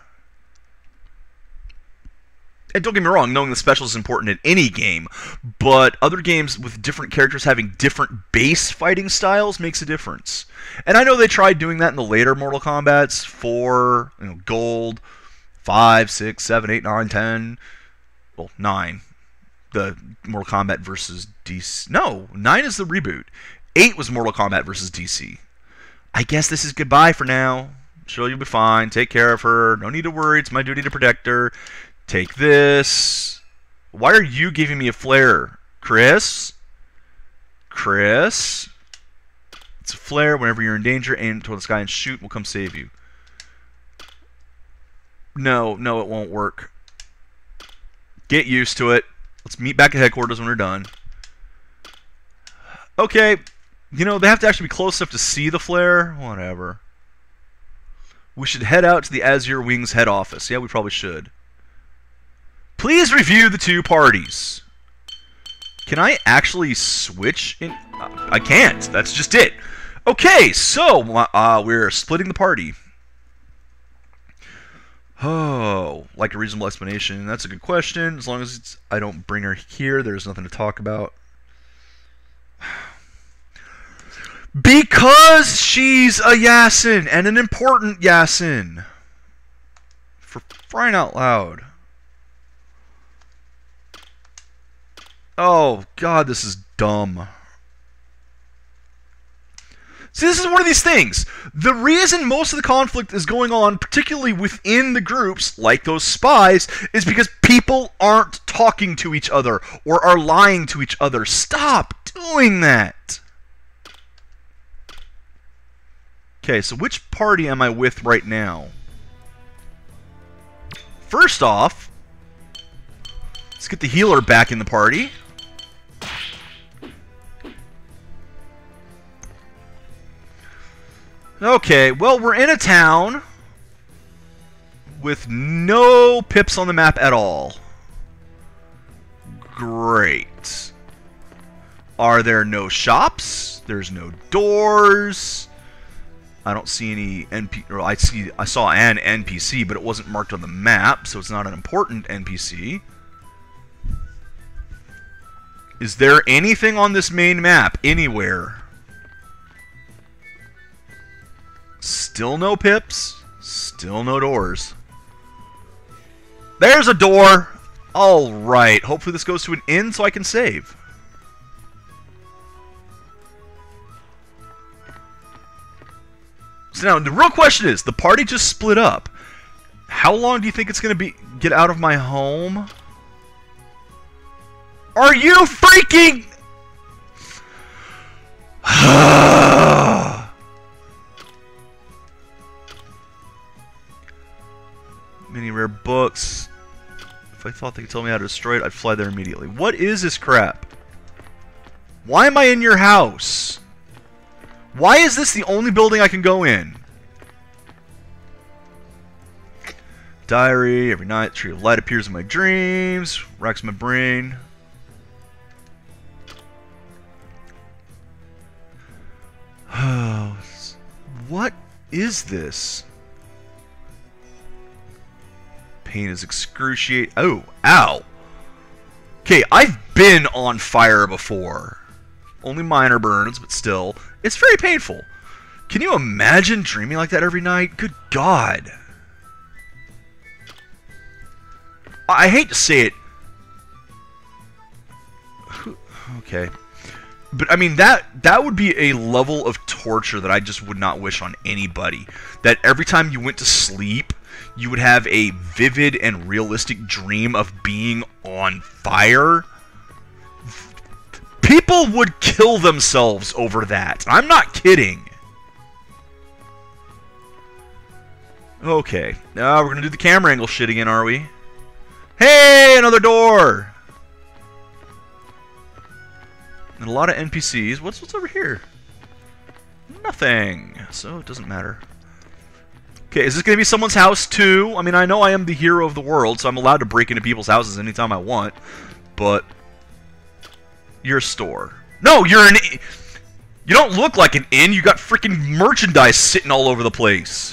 And don't get me wrong, knowing the specials is important in any game, but other games with different characters having different base fighting styles makes a difference. And I know they tried doing that in the later Mortal Kombats, 4, Gold, 5, 6, 7, 8, 9, 10, well, 9. The Mortal Kombat versus DC. No, 9 is the reboot. 8 was Mortal Kombat versus DC. I guess this is goodbye for now. Sure, you'll be fine. Take care of her. No need to worry. It's my duty to protect her. Take this. Why are you giving me a flare? Chris? Chris? It's a flare. Whenever you're in danger, aim toward the sky and shoot. We'll come save you. No, it won't work. Get used to it. Let's meet back at headquarters when we're done. Okay. You know, they have to actually be close enough to see the flare. Whatever. We should head out to the Azure Wings head office. Yeah, we probably should. Please review the 2 parties. Can I actually switch in? I can't. That's just it. Okay, so we're splitting the party. Oh, like a reasonable explanation. That's a good question. As long as I don't bring her here, there's nothing to talk about. Because she's a Yasin, and an important Yasin. For crying out loud. Oh, God, this is dumb. See, this is one of these things. The reason most of the conflict is going on, particularly within the groups, like those spies, is because people aren't talking to each other or are lying to each other. Stop doing that. Okay, so which party am I with right now? First off, let's get the healer back in the party. Okay, well, we're in a town with no pips on the map at all. Great. Are there no shops? There's no doors. I don't see any I saw an NPC, but it wasn't marked on the map, so it's not an important NPC. Is there anything on this main map anywhere? Still no pips. Still no doors. There's a door! Alright, hopefully this goes to an inn so I can save. So now, the real question is, the party just split up. How long do you think it's going to get out of my home? Are you freaking... Many rare books. If I thought they could tell me how to destroy it, I'd fly there immediately. What is this crap? Why am I in your house? Why is this the only building I can go in? Diary. Every night, tree of light appears in my dreams. Racks my brain. What is this? Pain is excruciating. Oh, ow. Okay, I've been on fire before. Only minor burns, but still. It's very painful. Can you imagine dreaming like that every night? Good God. I hate to say it. Okay. But, I mean, that would be a level of torture that I just would not wish on anybody. That every time you went to sleep, you would have a vivid and realistic dream of being on fire. People would kill themselves over that. I'm not kidding. Okay. Now we're going to do the camera angle shit again, are we? Hey, another door! And a lot of NPCs. What's over here? Nothing. So it doesn't matter. Okay, is this going to be someone's house too? I mean, I know I am the hero of the world, so I'm allowed to break into people's houses anytime I want. But you're a store. No, you're an... You don't look like an inn. You got freaking merchandise sitting all over the place.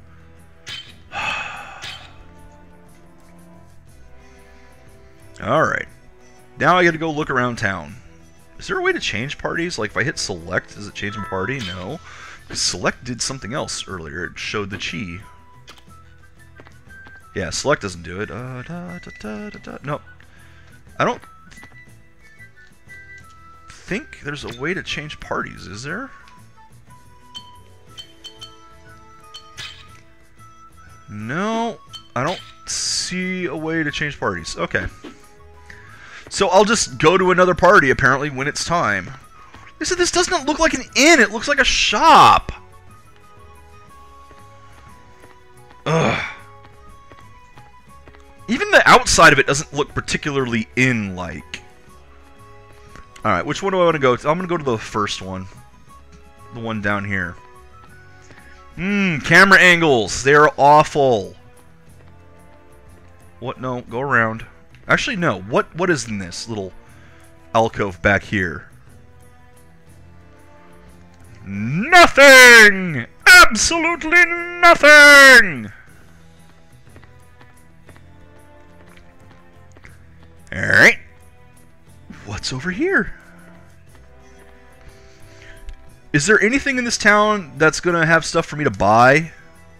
Alright. Now I gotta go look around town. Is there a way to change parties? Like, if I hit select, does it change my party? No. Select did something else earlier. It showed the chi. Yeah, select doesn't do it. No. I don't think there's a way to change parties, is there? No, I don't see a way to change parties. Okay. So I'll just go to another party, apparently, when it's time. This doesn't look like an inn, it looks like a shop! Ugh. Even the outside of it doesn't look particularly inn-like. Alright, which one do I want to go to? I'm going to go to the first one. The one down here. Camera angles! They are awful! What? No, go around. Actually, no. What is in this little alcove back here? Nothing! Absolutely nothing! Alright. What's over here? Is there anything in this town that's gonna have stuff for me to buy?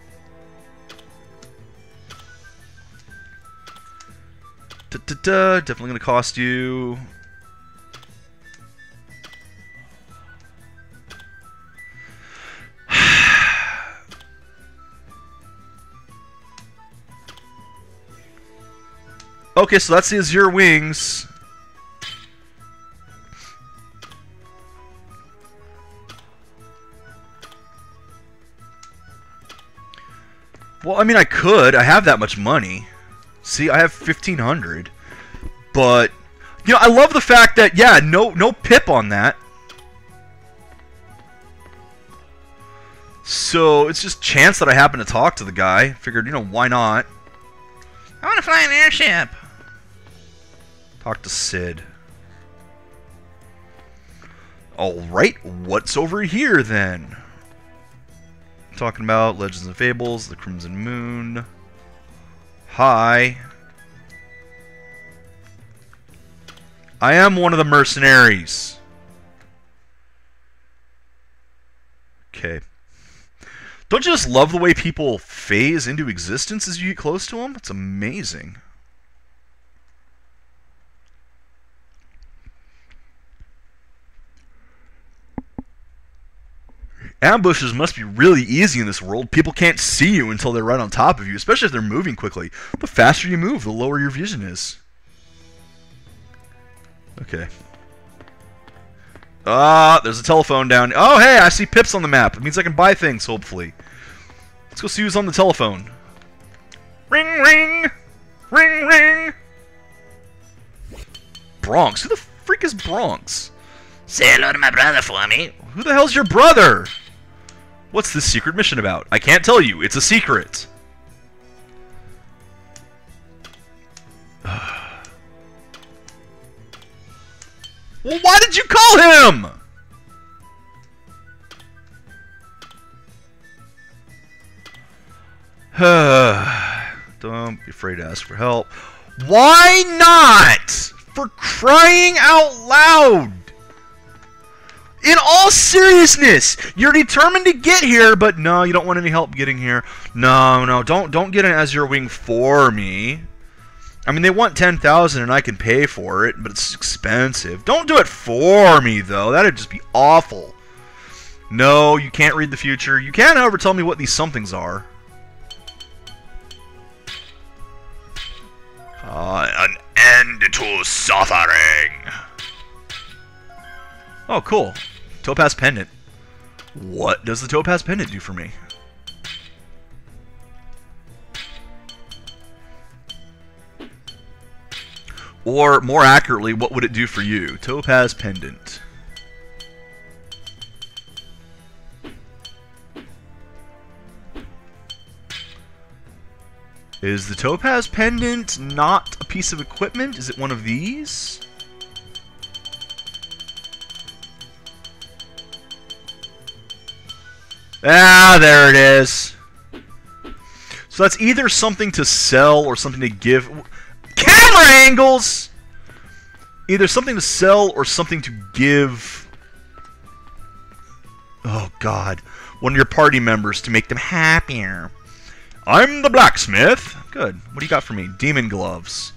Definitely gonna cost you... Okay, so that's the Azure Wings. Well, I mean, I could. I have that much money. See, I have 1,500. But, you know, I love the fact that, yeah, no pip on that. So, it's just chance that I happen to talk to the guy. Figured, you know, why not? I want to fly an airship. Talk to Sid. Alright, what's over here then? Talking about Legends and Fables, the Crimson Moon. Hi. I am one of the mercenaries. Okay. Don't you just love the way people phase into existence as you get close to them? It's amazing. Ambushes must be really easy in this world. People can't see you until they're right on top of you, especially if they're moving quickly. The faster you move, the lower your vision is. Okay. There's a telephone down. Oh, hey, I see pips on the map. It means I can buy things, hopefully. Let's go see who's on the telephone. Ring, ring! Ring, ring! Bronx. Who the freak is Bronx?
Say hello to my brother for me.
Who the hell's your brother? What's this secret mission about? I can't tell you. It's a secret. Well, why did you call him? Don't be afraid to ask for help. Why not? For crying out loud! In all seriousness, you're determined to get here, but no, you don't want any help getting here. No, don't get in as your wing for me. I mean, they want 10,000 and I can pay for it, but it's expensive. Don't do it for me, though. That'd just be awful. No, you can't read the future. You can, however, tell me what these somethings are. An end to suffering. Oh, cool. Topaz Pendant. What does the Topaz Pendant do for me? Or, more accurately, what would it do for you? Topaz Pendant. Is the Topaz Pendant not a piece of equipment? Is it one of these? Ah, there it is. So that's either something to sell or something to give. Camera angles! Either something to sell or something to give. Oh, God. One of your party members to make them happier. I'm the blacksmith. Good. What do you got for me? Demon gloves.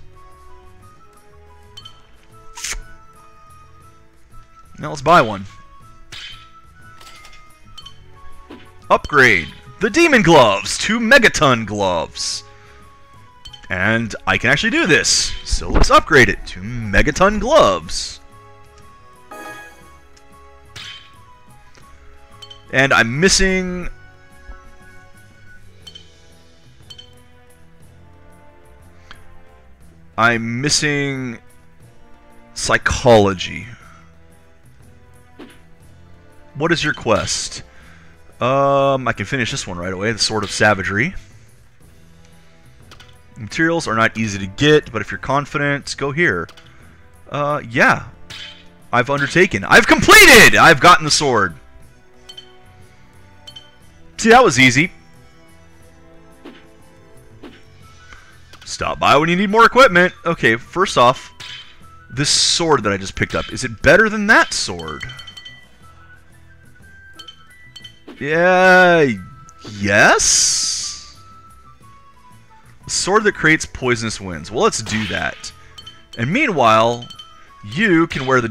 Now let's buy one. Upgrade the demon gloves to megaton gloves. And I can actually do this. So let's upgrade it to megaton gloves. And I'm missing... psychology. What is your quest? I can finish this one right away. The Sword of Savagery. Materials are not easy to get, but if you're confident, go here. Yeah. I've undertaken. I've completed! I've gotten the sword. See, that was easy. Stop by when you need more equipment. Okay, first off, this sword that I just picked up, is it better than that sword? Yeah, yes? A sword that creates poisonous winds. Well, let's do that. And meanwhile, you can wear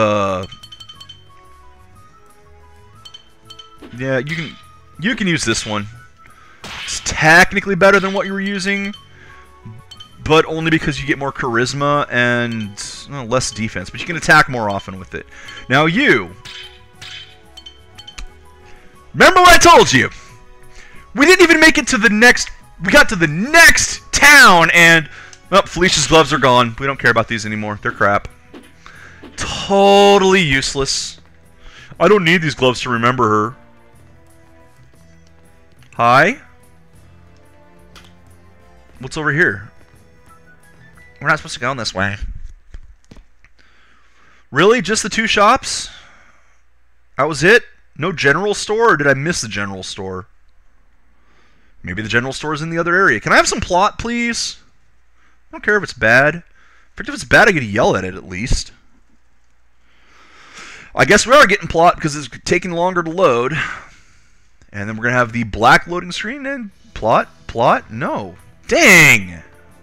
yeah, you can use this one. It's technically better than what you were using, but only because you get more charisma and less defense. But you can attack more often with it. Now you... remember what I told you! We didn't even make it to the next We got to the next town, and oh, Felicia's gloves are gone. We don't care about these anymore. They're crap. Totally useless. I don't need these gloves to remember her. Hi? What's over here?
We're not supposed to go in this way.
Really? Just the 2 shops? That was it? No general store, or did I miss the general store? Maybe the general store is in the other area. Can I have some plot, please? I don't care if it's bad. In fact, if it's bad, I get to yell at it at least. I guess we are getting plot because it's taking longer to load. And then we're going to have the black loading screen and plot. Plot? No. Dang!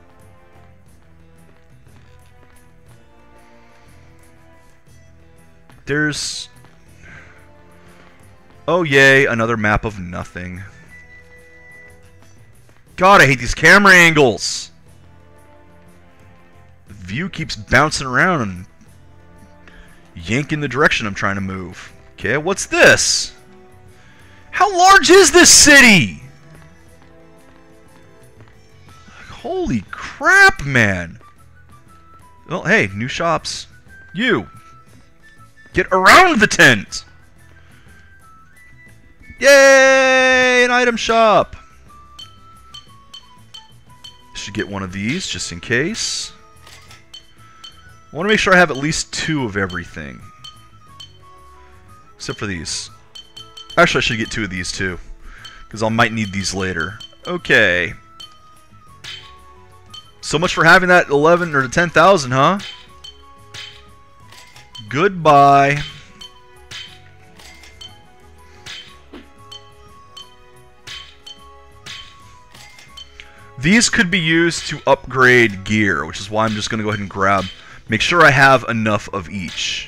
There's... Oh, yay, another map of nothing. God, I hate these camera angles! The view keeps bouncing around and yanking the direction I'm trying to move. Okay, what's this? How large is this city? Holy crap, man! Well, hey, new shops. You! Get around the tent! Yay! An item shop! Should get one of these, just in case. I want to make sure I have at least 2 of everything. Except for these. Actually, I should get 2 of these, too. Because I might need these later. Okay. So much for having that 11 or 10,000, huh? Goodbye. These could be used to upgrade gear, which is why I'm just going to go ahead and grab. Make sure I have enough of each.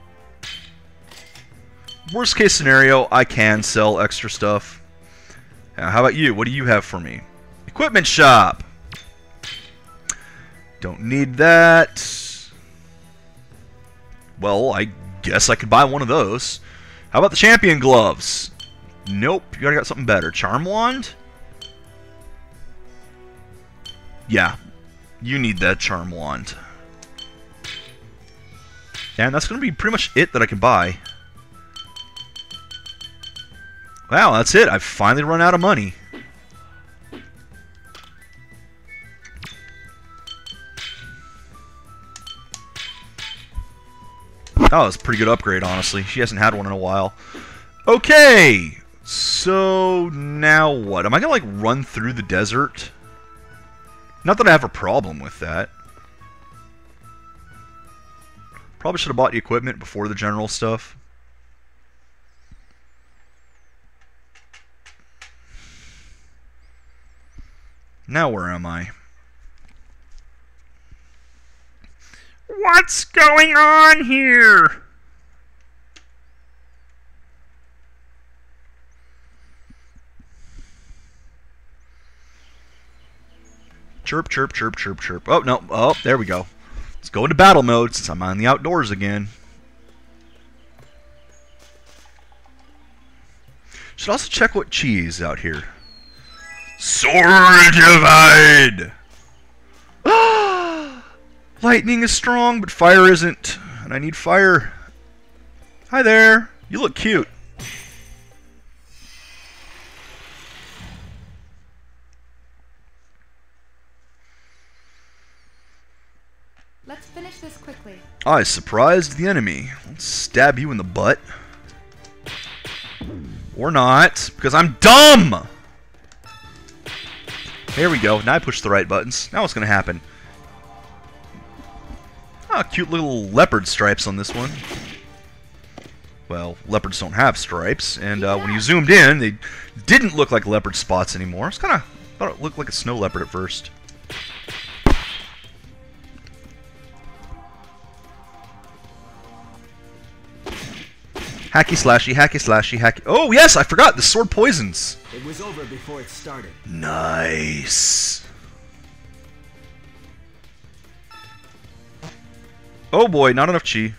Worst case scenario, I can sell extra stuff. Now, how about you? What do you have for me? Equipment shop. Don't need that. Well, I guess I could buy one of those. How about the champion gloves? Nope, you already got something better. Charm wand? Yeah, you need that charm wand. And that's going to be pretty much it that I can buy. Wow, that's it. I've finally run out of money. That was a pretty good upgrade, honestly. She hasn't had one in a while. Okay, so now what? Am I going to, like, run through the desert? Not that I have a problem with that. Probably should have bought the equipment before the general stuff. Now where am I? What's going on here? Chirp, chirp, chirp, chirp, chirp. Oh, no. Oh, there we go. Let's go into battle mode since I'm on the outdoors again. Should also check what cheese out here. Sword divide! Lightning is strong, but fire isn't. And I need fire. Hi there. You look cute.
Let's finish this quickly.
I surprised the enemy. Let's stab you in the butt. Or not, because I'm dumb! There we go. Now I push the right buttons. Now what's going to happen? Ah, cute little leopard stripes on this one. Well, leopards don't have stripes, and when you zoomed in, they didn't look like leopard spots anymore. It's kind of thought it looked like a snow leopard at first. Hacky slashy, hacky slashy, hacky. Oh yes, I forgot the sword poisons.
It was over before it started.
Nice. Oh boy, not enough chi.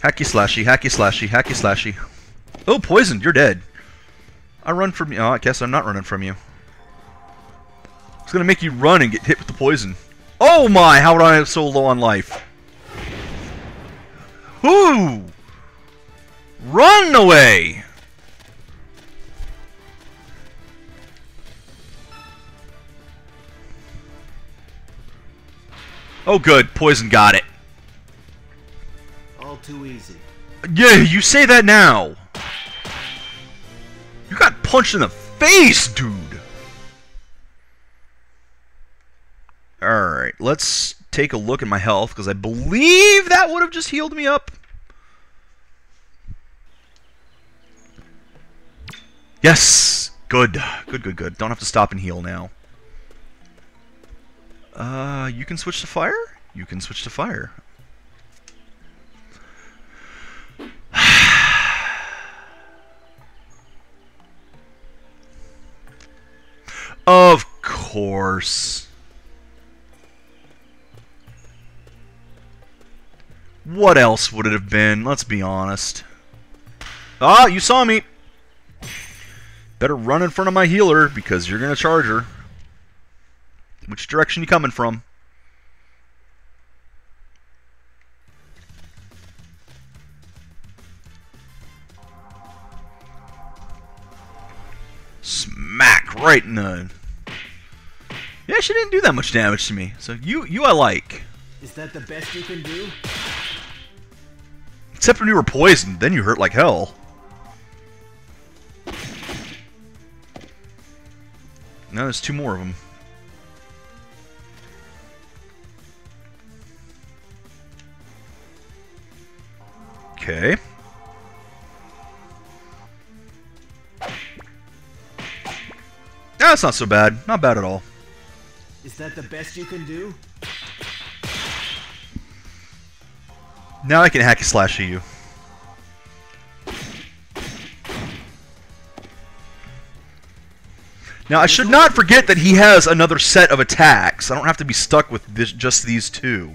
Hacky slashy, hacky slashy, hacky slashy. Oh, poisoned. You're dead. I run from you. Oh, I guess I'm not running from you. It's gonna make you run and get hit with the poison. Oh my! How would I have so low on life? Whoo! Run away! Oh, good. Poison got it.
All too easy.
Yeah, you say that now. You got punched in the face, dude. Alright, let's take a look at my health, because I believe that would have just healed me up. Yes! Good. Good, good, good. Don't have to stop and heal now. You can switch to fire? You can switch to fire. Of course. What else would it have been? Let's be honest. Ah, you saw me. Better run in front of my healer, because you're going to charge her. Which direction you coming from? Smack right in the... Yeah, she didn't do that much damage to me. So you I like.
Is that the best you can do?
Except when you were poisoned, then you hurt like hell. Now there's two more of them. Okay. That's not so bad. Not bad at all.
Is that the best you can do?
Now I can hacky slash at you. Now I should not forget that he has another set of attacks. I don't have to be stuck with this, just these two.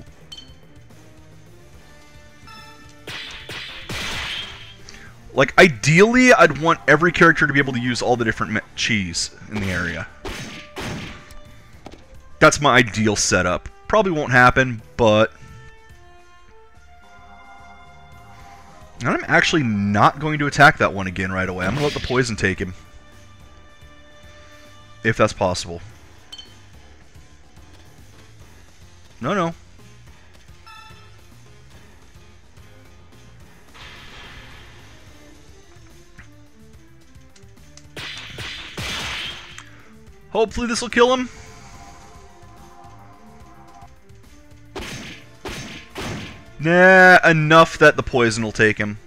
Like, ideally, I'd want every character to be able to use all the different cheese in the area. That's my ideal setup. Probably won't happen, but... And I'm actually not going to attack that one again right away. I'm going to let the poison take him. If that's possible. No, no. Hopefully this will kill him. Nah, enough that the poison will take him.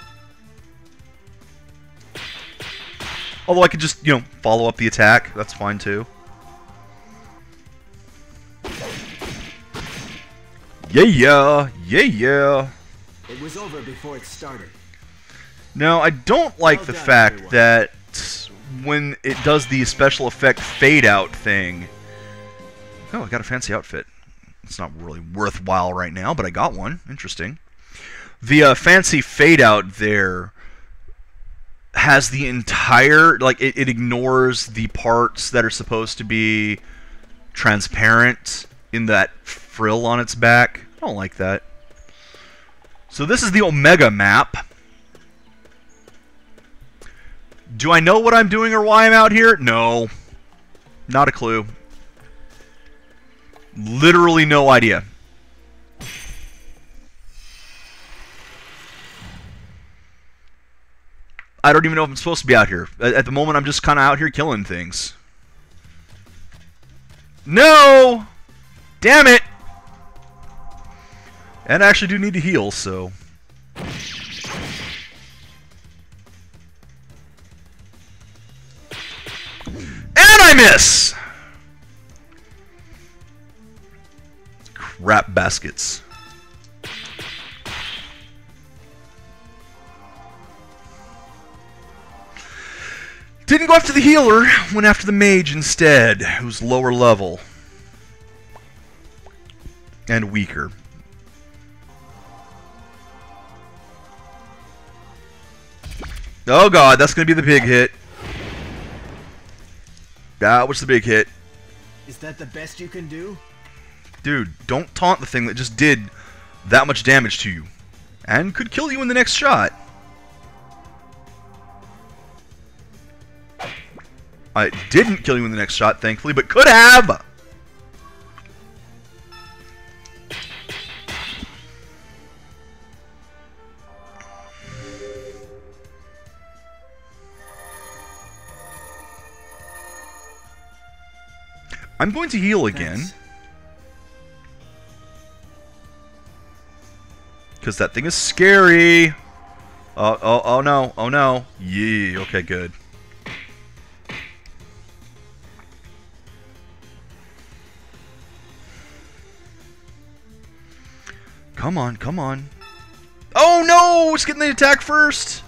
Although I could just, you know, follow up the attack. That's fine too. Yeah, yeah, yeah, yeah.
It was over before it started.
Now, I don't like the fact that when it does the special effect fade out thing... Oh, I got a fancy outfit. It's not really worthwhile right now, but I got one. Interesting. The fancy fade out there has the entire... Like, it ignores the parts that are supposed to be transparent in that frill on its back. I don't like that. So this is the Omega map. Do I know what I'm doing or why I'm out here? No. Not a clue. Literally no idea. I don't even know if I'm supposed to be out here. At the moment, I'm just kind of out here killing things. No! Damn it! And I actually do need to heal, so... And I miss! Crap baskets. Didn't go after the healer, went after the mage instead, who's lower level. And weaker. Oh god, that's gonna be the big hit. That was the big hit.
Is that the best you can do?
Dude, don't taunt the thing that just did that much damage to you. And could kill you in the next shot. I didn't kill you in the next shot, thankfully, but could have! I'm going to heal again. Because that thing is scary. Oh no, oh no. Yeah, okay, good. Come on, come on. Oh no, it's getting the attack first.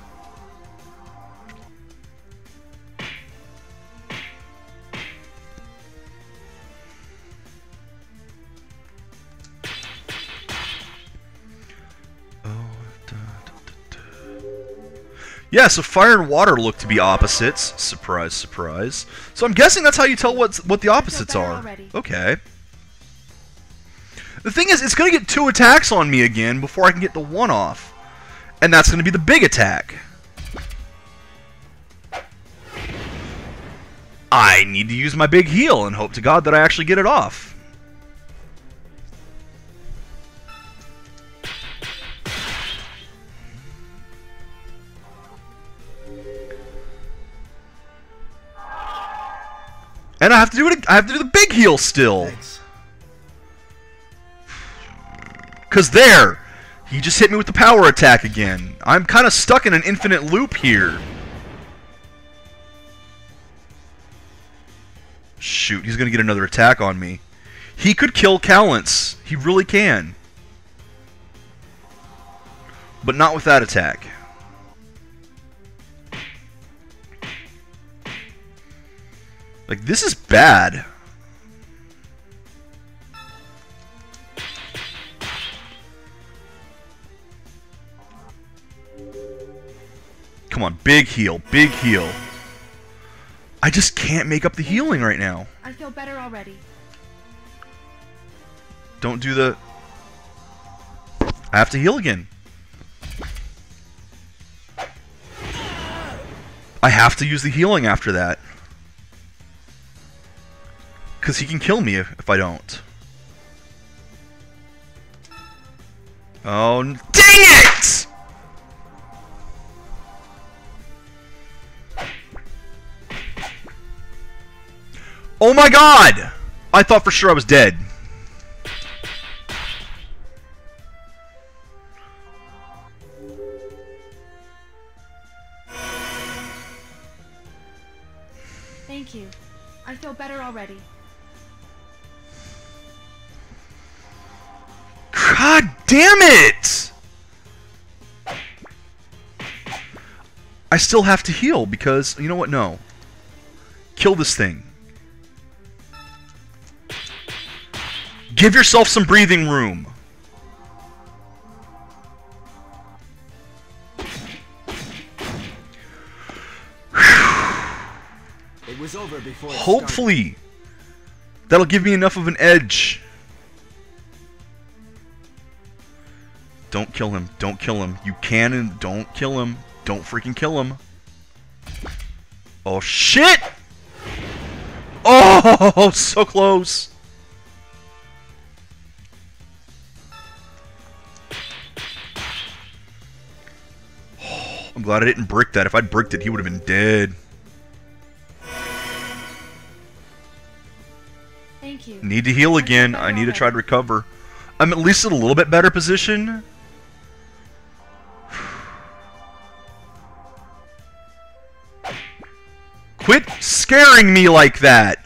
Yeah, so fire and water look to be opposites. Surprise, surprise. So I'm guessing that's how you tell what the opposites are.
Already.
Okay. The thing is, it's going to get 2 attacks on me again before I can get the 1 off. And that's going to be the big attack. I need to use my big heal and hope to God that I actually get it off. And I have to do it. I have to do the big heal still.
Thanks.
Cause there, he just hit me with the power attack again. I'm kind of stuck in an infinite loop here. Shoot, he's gonna get another attack on me. He could kill Callance. He really can. But not with that attack. Like, this is bad. Come on, big heal, big heal. I just can't make up the healing right now.
I feel better already.
Don't do the... I have to heal again. I have to use the healing after that. Because he can kill me if I don't. Oh, dang it! Oh my god! I thought for sure I was dead.
Thank you. I feel better already.
God damn it! I still have to heal because, you know what, no. Kill this thing. Give yourself some breathing room.
It was over before it
Hopefully, that'll give me enough of an edge. Don't kill him. Don't kill him. You can and don't kill him. Don't freaking kill him. Oh, shit! Oh, so close. I'm glad I didn't brick that. If I'd bricked it, he would have been dead.
Thank you.
Need to heal again. I need to try to recover. I'm at least in a little bit better position. Quit scaring me like that!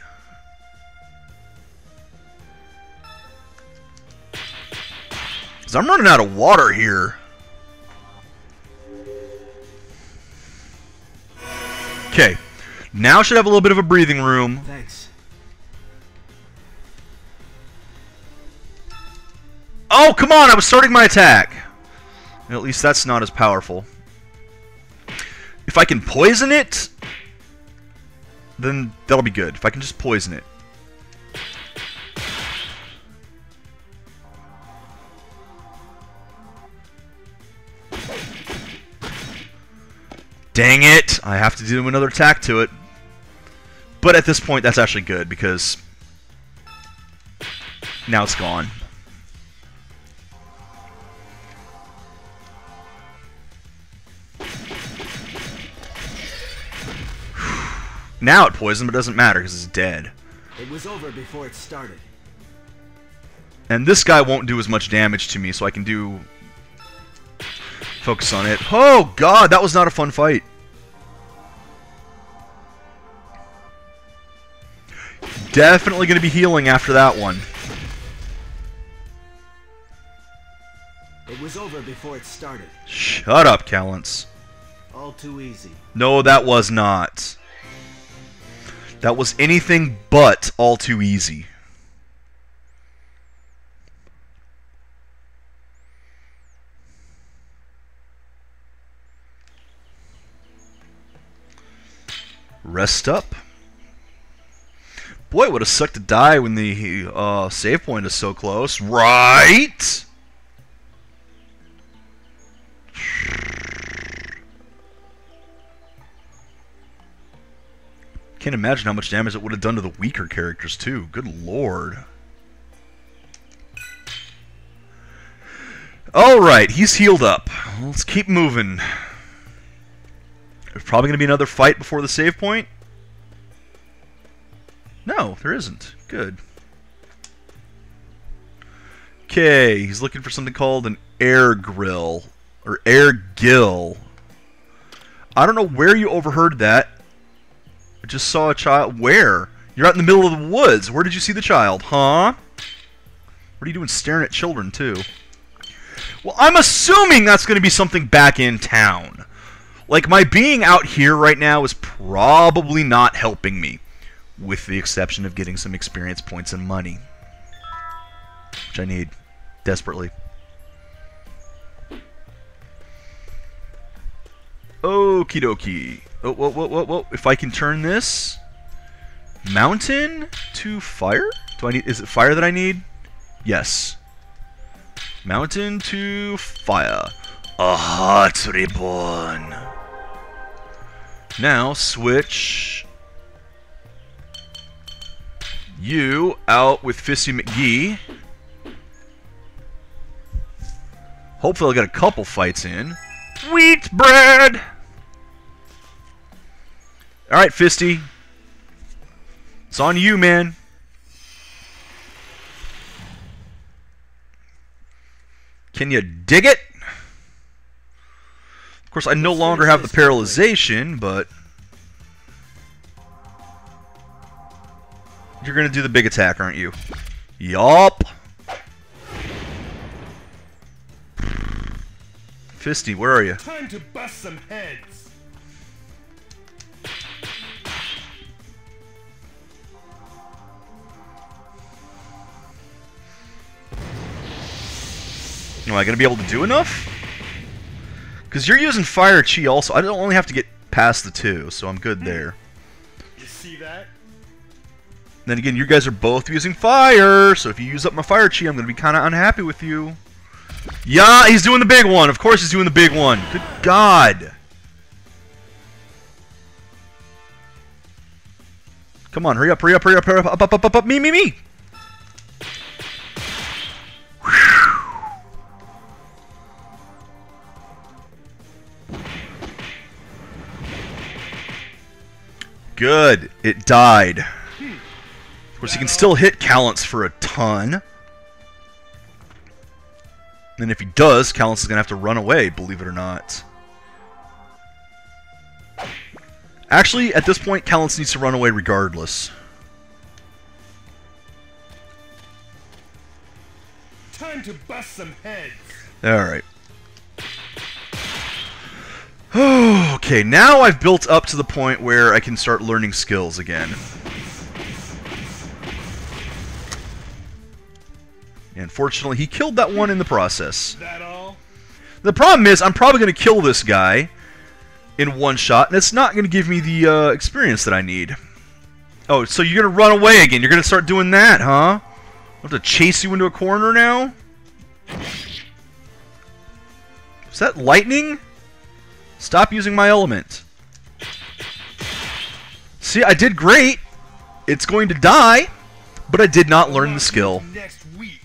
Because I'm running out of water here. Okay. Now should have a little bit of a breathing room.
Thanks.
Oh, come on! I was starting my attack! At least that's not as powerful. If I can poison it, then that'll be good. If I can just poison it. Dang it! I have to do another attack to it. But at this point, that's actually good, because now it's gone. Now it poisoned, but it doesn't matter, because it's dead.
It was over before it started.
And this guy won't do as much damage to me, so I can do... focus on it. Oh, God, that was not a fun fight. Definitely going to be healing after that one.
It was over before it started.
Shut up, Callance.
All too easy.
No, that was not. That was anything but all too easy. Rest up. Boy, it would have sucked to die when the save point is so close, right? Can't imagine how much damage it would have done to the weaker characters, too. Good lord. Alright, he's healed up. Let's keep moving. There's probably going to be another fight before the save point. No, there isn't. Good. Okay, he's looking for something called an air grill. Or air gill. I don't know where you overheard that. I just saw a child. Where? You're out in the middle of the woods. Where did you see the child? Huh? What are you doing staring at children, too? Well, I'm assuming that's going to be something back in town. Like, my being out here right now is probably not helping me. With the exception of getting some experience points and money. Which I need. Desperately. Okie dokie. Oh, whoa. If I can turn this mountain to fire? Is it fire that I need? Yes. Mountain to fire. A heart reborn. Now switch you out with Fissy McGee. Hopefully I'll get a couple fights in. Wheat bread! Alright, Fisty. It's on you, man. Can you dig it? Of course, I no longer have the paralyzation, but... You're gonna do the big attack, aren't you? Yup. Fisty, where are you?
Time to bust some heads.
Am I going to be able to do enough? Because you're using Fire Chi also. I don't only have to get past the 2, so I'm good there.
You see that?
Then again, you guys are both using Fire, so if you use up my Fire Chi, I'm going to be kind of unhappy with you. Yeah, he's doing the big one. Of course he's doing the big one. Good God. Come on, hurry up. Up. Me. Good. It died. Of course, you can still hit Callance for a ton. And if he does, Callance is going to have to run away, believe it or not. Actually, at this point, Callance needs to run away regardless.
Time to bust some heads.
Alright. Okay, now I've built up to the point where I can start learning skills again. And fortunately, he killed that one in the process.
That all?
The problem is, I'm probably going to kill this guy, in one shot, and it's not going to give me the experience that I need. Oh, so you're going to run away again. You're going to start doing that, huh? I have to chase you into a corner now? Is that lightning? Stop using my element. See, I did great. It's going to die, but I did not learn the skill.
Next week.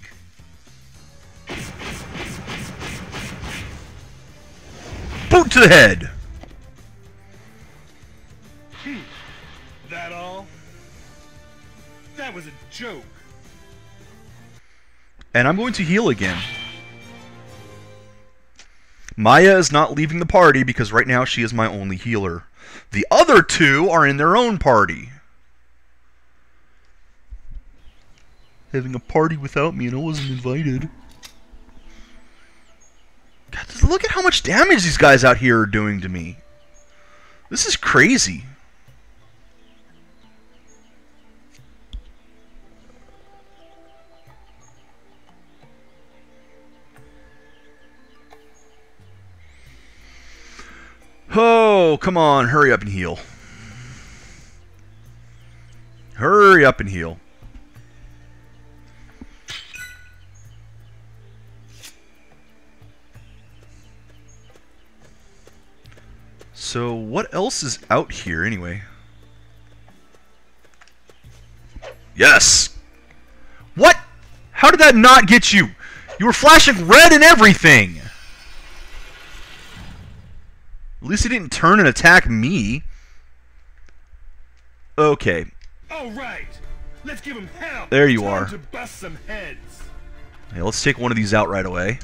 Boot to the head.
That all? That was a joke.
And I'm going to heal again. Maya is not leaving the party because right now she is my only healer. The other two are in their own party. Having a party without me and I wasn't invited. God, look at how much damage these guys out here are doing to me. This is crazy. Oh, come on, hurry up and heal. Hurry up and heal. So, what else is out here anyway? Yes! What? How did that not get you? You were flashing red and everything! At least he didn't turn and attack me. Okay.
All right, let's give him hell.
There you
Time
are.
to bust some heads.
Okay, let's take one of these out right away.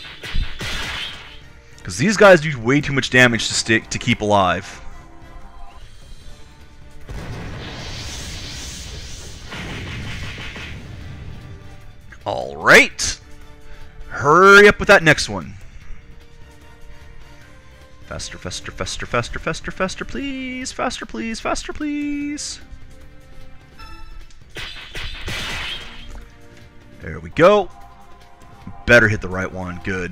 Because these guys do way too much damage to keep alive. Alright. Hurry up with that next one. Faster, faster, faster, faster, faster, faster, please. Faster, please. Faster, please. There we go. Better hit the right one. Good.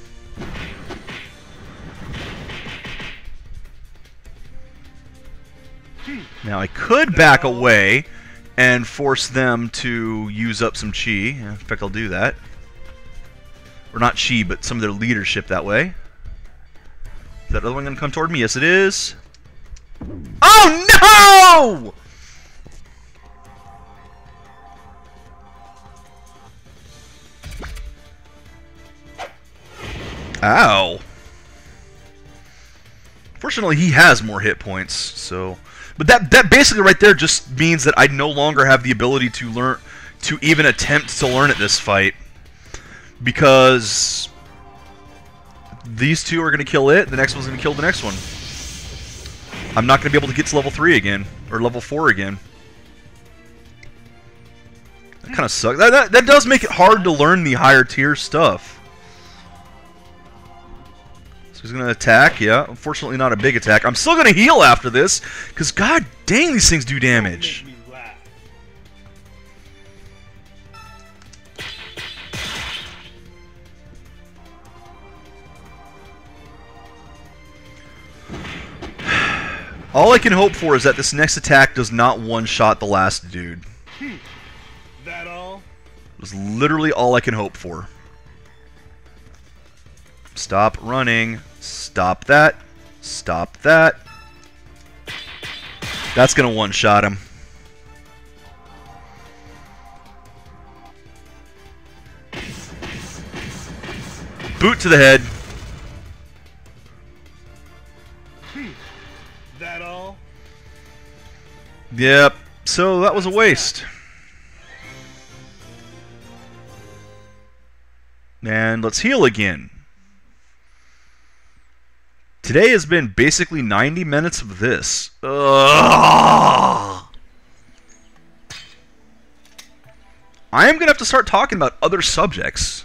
Now I could back away and force them to use up some chi. In fact, I'll do that. Or not chi, but some of their leadership that way. Is that other one going to come toward me? Yes, it is. Oh, no! Ow. Fortunately, he has more hit points, so... But that basically right there just means that I no longer have the ability to learn... to even attempt to learn at this fight. Because... these two are going to kill it, the next one's going to kill the next one. I'm not going to be able to get to level 3 again, or level 4 again. That kind of sucks. That does make it hard to learn the higher tier stuff. So he's going to attack, yeah. Unfortunately not a big attack. I'm still going to heal after this, because god dang these things do damage.
Make me laugh.
All I can hope for is that this next attack does not one-shot the last dude.
That all?
That's literally all I can hope for. Stop running. Stop that. Stop that. That's gonna one-shot him. Boot to the head.
That all?
Yep. So that was a waste. And let's heal again. Today has been basically 90 minutes of this. Ugh. I am going to have to start talking about other subjects.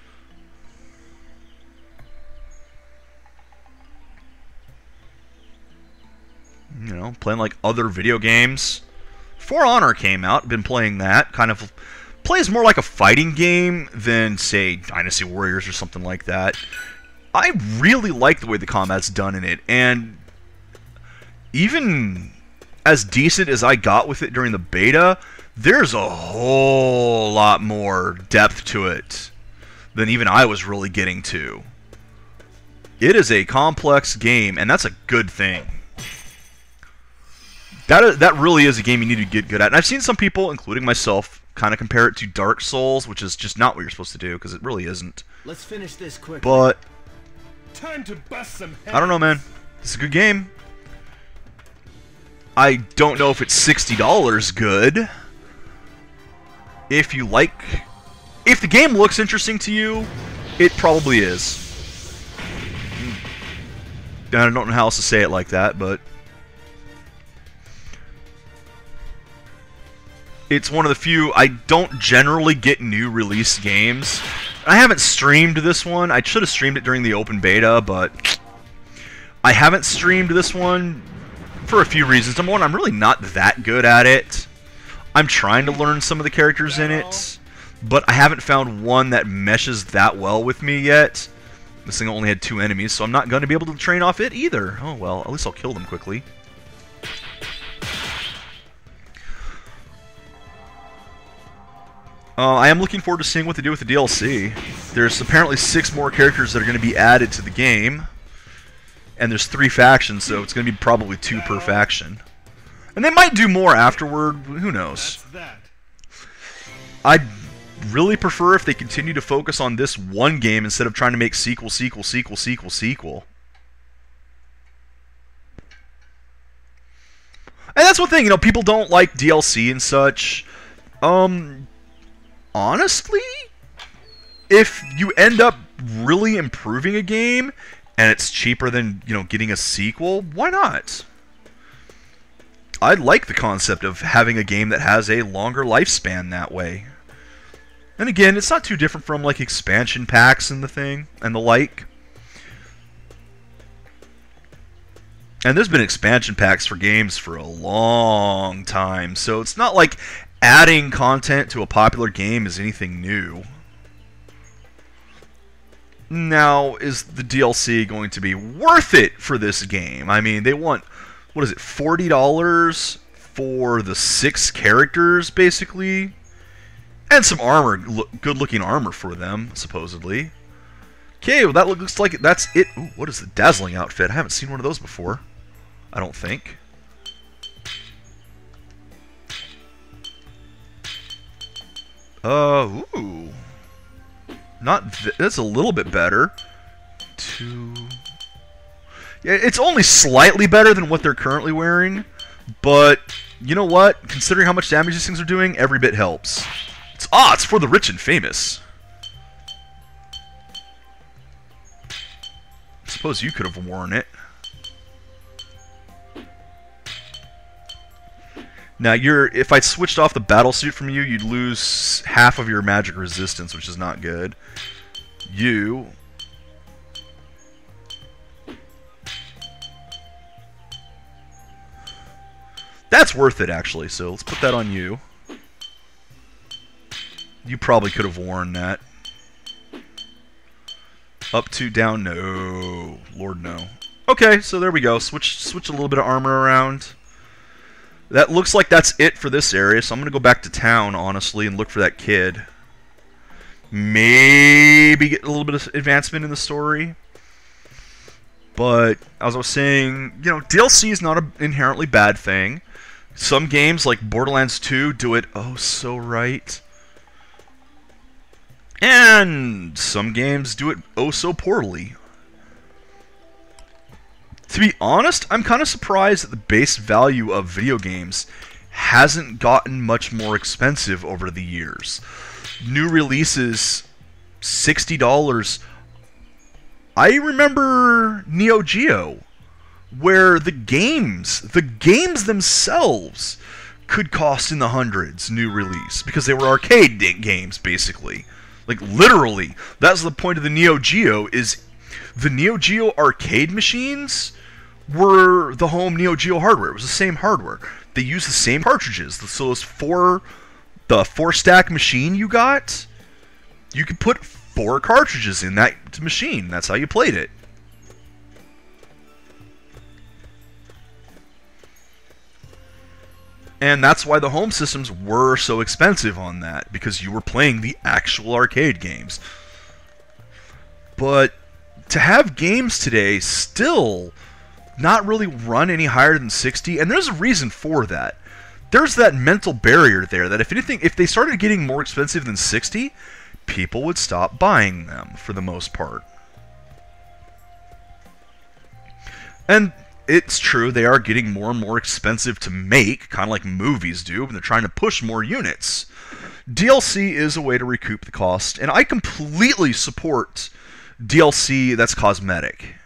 You know, playing like other video games. For Honor came out, been playing that. Kind of plays more like a fighting game than, say, Dynasty Warriors or something like that. I really like the way the combat's done in it, and even as decent as I got with it during the beta, there's a whole lot more depth to it than even I was really getting to. It is a complex game, and that's a good thing. That really is a game you need to get good at. And I've seen some people, including myself, kind of compare it to Dark Souls, which is just not what you're supposed to do, because it really isn't.
Let's finish this quick.
But
Time to bust some heads.
I don't know, man. It's a good game. I don't know if it's $60 good. If the game looks interesting to you, it probably is. I don't know how else to say it like that, but it's one of the few. I don't generally get new release games. I haven't streamed this one. I should have streamed it during the open beta, but I haven't streamed this one for a few reasons. Number one, I'm really not that good at it. I'm trying to learn some of the characters in it, but I haven't found one that meshes that well with me yet. This thing only had 2 enemies, so I'm not going to be able to train off it either. Oh well, at least I'll kill them quickly. I am looking forward to seeing what they do with the DLC. There's apparently 6 more characters that are going to be added to the game. And there's 3 factions, so it's going to be probably 2 per faction. And they might do more afterward, who knows.
That's that.
I'd really prefer if they continue to focus on this one game instead of trying to make sequel. And that's one thing, you know, people don't like DLC and such. Honestly, if you end up really improving a game and it's cheaper than, you know, getting a sequel, why not? I like the concept of having a game that has a longer lifespan that way. And again, it's not too different from like expansion packs and the like. And there's been expansion packs for games for a long time, so it's not like adding content to a popular game is anything new. Now, is the DLC going to be worth it for this game? I mean, they want, what is it, $40 for the 6 characters, basically? And some armor, good-looking armor for them, supposedly. Okay, well that looks like that's it. Ooh, what is the dazzling outfit? I haven't seen one of those before. I don't think. Ooh. That's a little bit better. Yeah, it's only slightly better than what they're currently wearing, but you know what? Considering how much damage these things are doing, every bit helps. It's for the rich and famous. I suppose you could have worn it. Now, if I switched off the battle suit from you, you'd lose half of your magic resistance, which is not good. That's worth it, actually, so let's put that on you. You probably could have worn that. Up, 2, down, no. Lord, no. Okay, so there we go. Switch a little bit of armor around. That looks like that's it for this area, so I'm going to go back to town, honestly, and look for that kid. Maybe get a little bit of advancement in the story. But, as I was saying, you know, DLC is not an inherently bad thing. Some games, like Borderlands 2, do it oh so right. And some games do it oh so poorly. To be honest, I'm kind of surprised that the base value of video games hasn't gotten much more expensive over the years. New releases, $60. I remember Neo Geo, where the games themselves could cost in the hundreds, new release, because they were arcade games, basically. Like, literally, that's the point of the Neo Geo, is the Neo Geo arcade machines were the home Neo Geo hardware. It was the same hardware. They used the same cartridges. So the 4-stack machine you got, you could put 4 cartridges in that machine. That's how you played it. And that's why the home systems were so expensive on that, because you were playing the actual arcade games. But to have games today still not really run any higher than 60, and there's a reason for that. There's that mental barrier there that if anything, if they started getting more expensive than 60, people would stop buying them for the most part. And it's true, they are getting more and more expensive to make, kind of like movies do, and they're trying to push more units. DLC is a way to recoup the cost, and I completely support DLC that's cosmetic.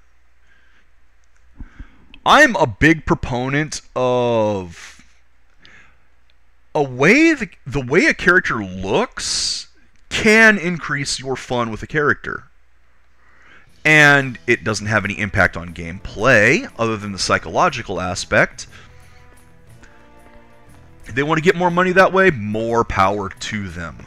I'm a big proponent of the way a character looks can increase your fun with a character. And it doesn't have any impact on gameplay, other than the psychological aspect. If they want to get more money that way, more power to them.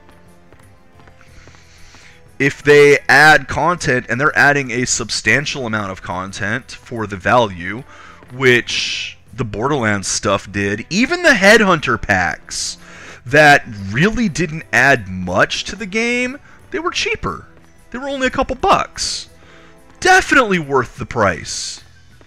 If they add content, and they're adding a substantial amount of content for the value, which the Borderlands stuff did, even the Headhunter packs that really didn't add much to the game, they were cheaper. They were only a couple bucks. Definitely worth the price.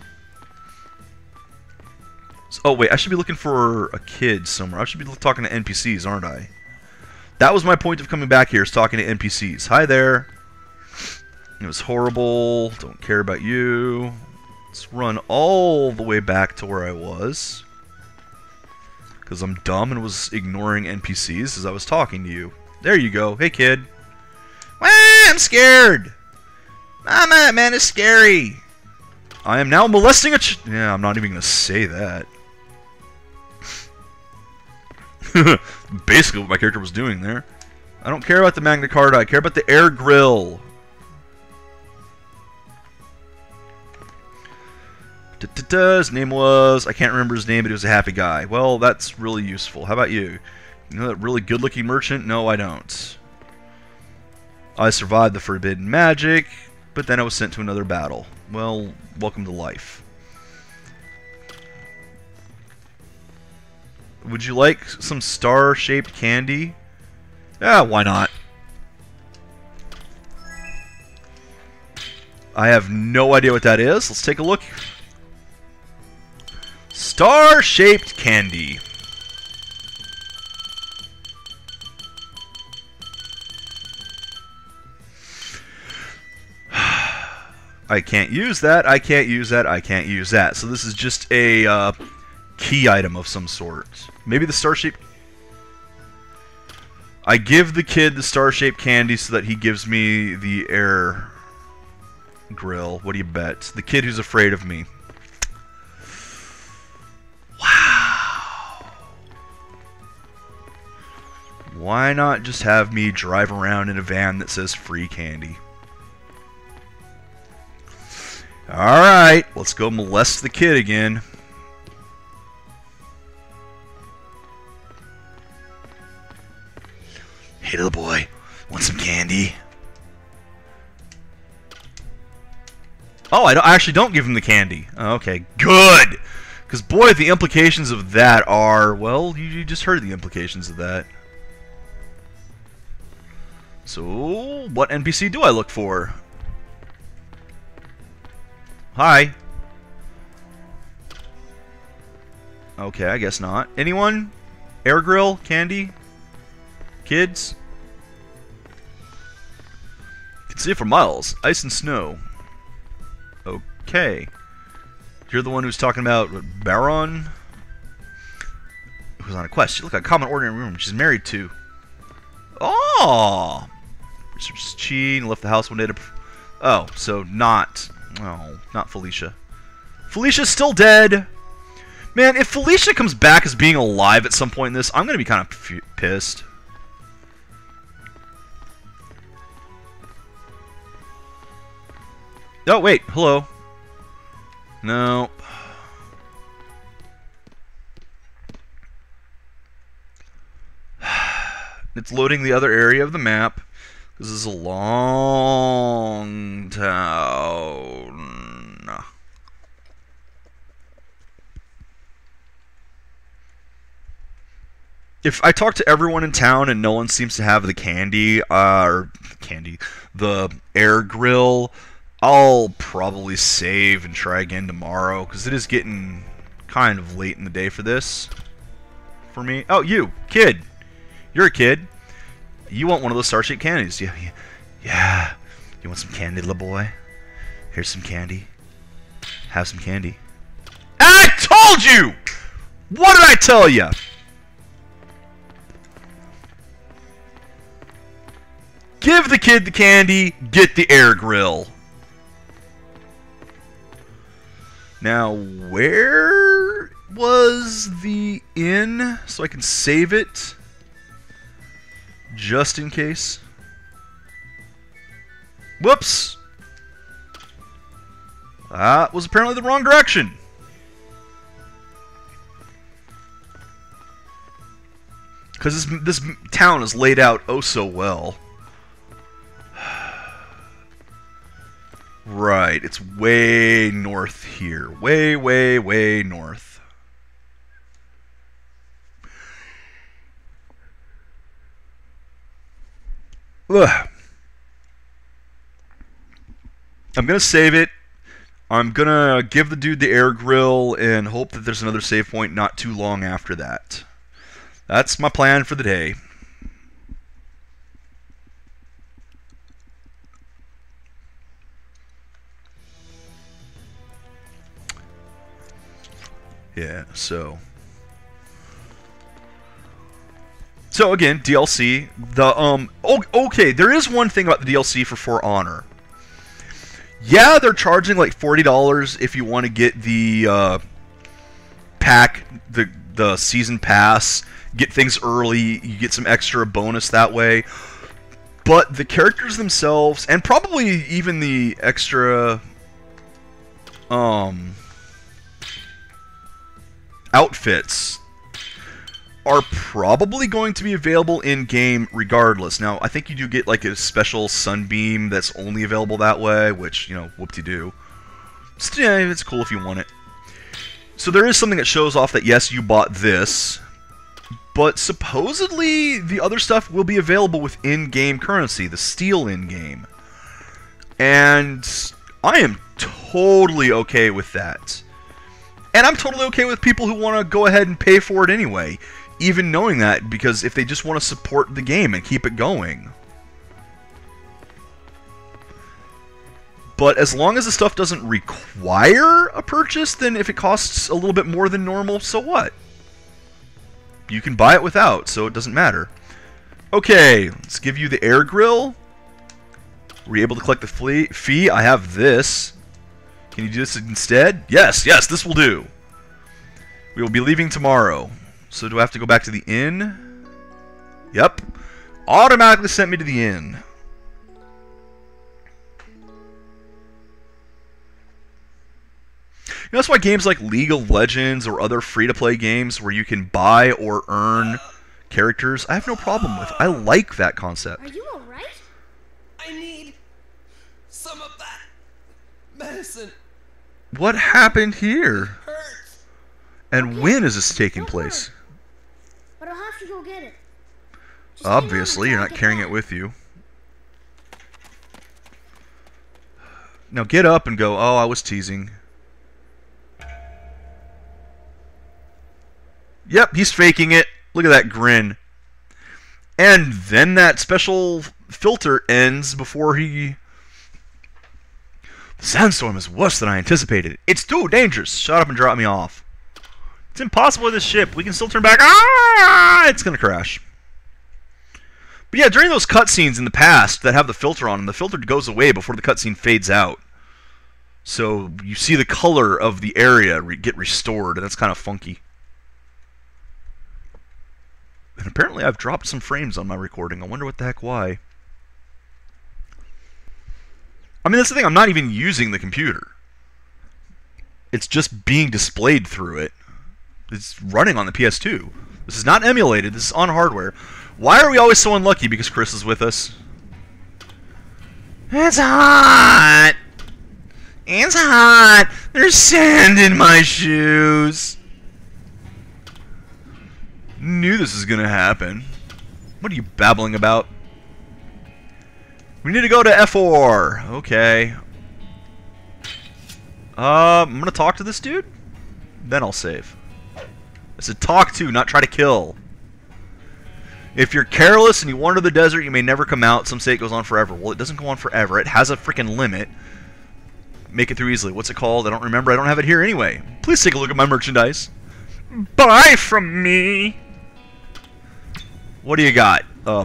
Oh wait, I should be looking for a kid somewhere. I should be talking to NPCs, aren't I? That was my point of coming back here, is talking to NPCs. Hi there. It was horrible. Don't care about you. Let's run all the way back to where I was. Because I'm dumb and was ignoring NPCs as I was talking to you. There you go. Hey, kid. Wah, I'm scared. Mama, that man is scary. I am now molesting a yeah, I'm not even going to say that. Basically what my character was doing there. I don't care about the Magna Carta. I care about the air grill. His name was... I can't remember his name, but he was a happy guy. Well, that's really useful. How about you? You know that really good-looking merchant? No, I don't. I survived the forbidden magic, but then I was sent to another battle. Well, welcome to life. Would you like some star-shaped candy? Yeah, why not? I have no idea what that is. Let's take a look. Star-shaped candy. I can't use that, I can't use that, I can't use that. So this is just a key item of some sort. Maybe the star-shaped... I give the kid the star-shaped candy so that he gives me the air grill. What do you bet? The kid who's afraid of me. Wow. Why not just have me drive around in a van that says free candy? Alright, let's go molest the kid again. Hey little boy, want some candy? Oh, I actually don't give him the candy. Okay, good! Because boy, the implications of that are... Well, you just heard the implications of that. So, what NPC do I look for? Hi. Okay, I guess not. Anyone? Air grill? Candy? Kids? Can see it for miles. Ice and snow. Okay. You're the one who's talking about Baron? Who's on a quest. She looked like a common ordinary woman she's married to. Oh! She left the house one day to... Oh, so not... Oh, not Felicia. Felicia's still dead! Man, if Felicia comes back as being alive at some point in this, I'm going to be kind of pissed. Oh, wait. Hello. No. It's loading the other area of the map. This is a long town. if I talk to everyone in town and no one seems to have the the air grill, I'll probably save and try again tomorrow, because it is getting kind of late in the day for this. For me. Oh, you, kid. You're a kid. You want one of those star-shaped candies. Yeah. You want some candy, little boy? Here's some candy. Have some candy. I told you! What did I tell you? Give the kid the candy, get the air grill. Now, where was the inn? So I can save it. Just in case. Whoops! That was apparently the wrong direction. Because this town is laid out oh so well. Right, it's way north here. Way, way, way north. Ugh. I'm gonna save it. I'm gonna give the dude the air grill and hope that there's another save point not too long after that. That's my plan for the day. Yeah, so again, DLC. Okay, there is one thing about the DLC for For Honor. Yeah, they're charging like $40 if you want to get the pack, the season pass, get things early, you get some extra bonus that way. But the characters themselves, and probably even the extra outfits, are probably going to be available in-game regardless. Now, I think you do get like a special sunbeam that's only available that way, which, you know, whoop-de-doo. So, yeah, it's cool if you want it. So there is something that shows off that, yes, you bought this, but supposedly the other stuff will be available with in-game currency, the steel in-game. And I am totally okay with that. And I'm totally okay with people who want to go ahead and pay for it anyway, even knowing that, because if they just want to support the game and keep it going. But as long as the stuff doesn't require a purchase, then if it costs a little bit more than normal, so what? You can buy it without, so it doesn't matter. Okay, let's give you the air grill. Were you able to collect the fee? I have this. Can you do this instead? Yes, this will do. We will be leaving tomorrow. So do I have to go back to the inn? Yep. Automatically sent me to the inn. You know, that's why games like League of Legends or other free-to-play games where you can buy or earn characters, I have no problem with. I like that concept.
Are you alright?
I need some of that medicine.
What happened here?
Hurts.
And when is this taking place?
But I'll have to go get it. Just
Obviously,
hang on
you're
until
not
I
carrying
get
it
back.
with you. Now get up and go, oh, I was teasing. Yep, he's faking it. Look at that grin. And then that special filter ends before he... The sandstorm is worse than I anticipated. It's too dangerous. Shut up and drop me off. It's impossible with this ship. We can still turn back. Ah! It's gonna crash. But yeah, during those cutscenes in the past that have the filter on them, the filter goes away before the cutscene fades out. So you see the color of the area get restored, and that's kind of funky. And apparently I've dropped some frames on my recording. I wonder what the heck why. I mean, that's the thing. I'm not even using the computer. It's just being displayed through it. It's running on the PS2. This is not emulated. This is on hardware. Why are we always so unlucky? Because Chris is with us. It's hot! It's hot! There's sand in my shoes! Knew this was gonna happen. What are you babbling about? We need to go to F4. Okay. I'm gonna talk to this dude. Then I'll save. I said talk to, not try to kill. If you're careless and you wander the desert, you may never come out. Some say it goes on forever. Well, it doesn't go on forever. It has a freaking limit. Make it through easily. What's it called? I don't remember. I don't have it here anyway. Please take a look at my merchandise. Buy from me. What do you got?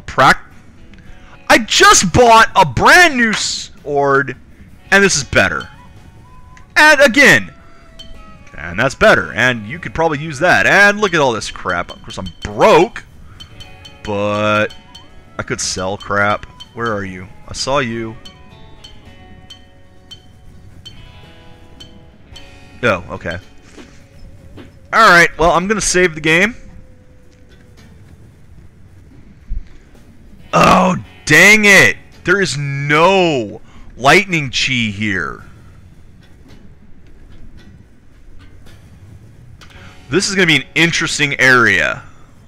I just bought a brand new sword, and this is better. And again, and that's better. And you could probably use that. And look at all this crap. Of course, I'm broke. But I could sell crap. Where are you? I saw you. Oh, okay. Alright, well, I'm going to save the game. Oh, dang it! There is no lightning chi here. This is going to be an interesting area.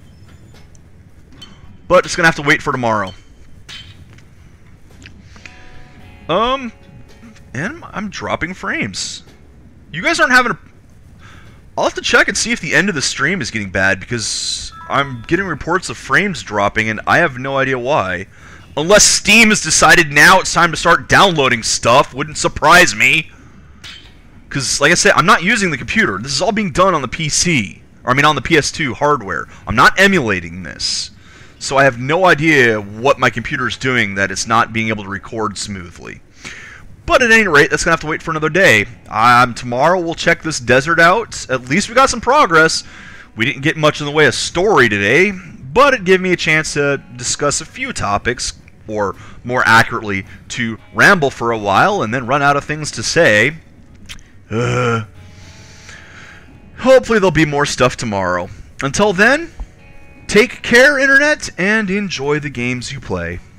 But it's going to have to wait for tomorrow. And I'm dropping frames. You guys aren't having a... I'll have to check and see if the end of the stream is getting bad, because I'm getting reports of frames dropping, and I have no idea why. Unless Steam has decided now it's time to start downloading stuff. Wouldn't surprise me. Because, like I said, I'm not using the computer. This is all being done on the PC. Or, I mean, on the PS2 hardware. I'm not emulating this. So I have no idea what my computer's doing that it's not being able to record smoothly. But at any rate, that's going to have to wait for another day. Tomorrow we'll check this desert out. At least we got some progress. We didn't get much in the way of story today, but it gave me a chance to discuss a few topics, or more accurately, to ramble for a while and then run out of things to say. Hopefully there'll be more stuff tomorrow. Until then, take care, Internet, and enjoy the games you play.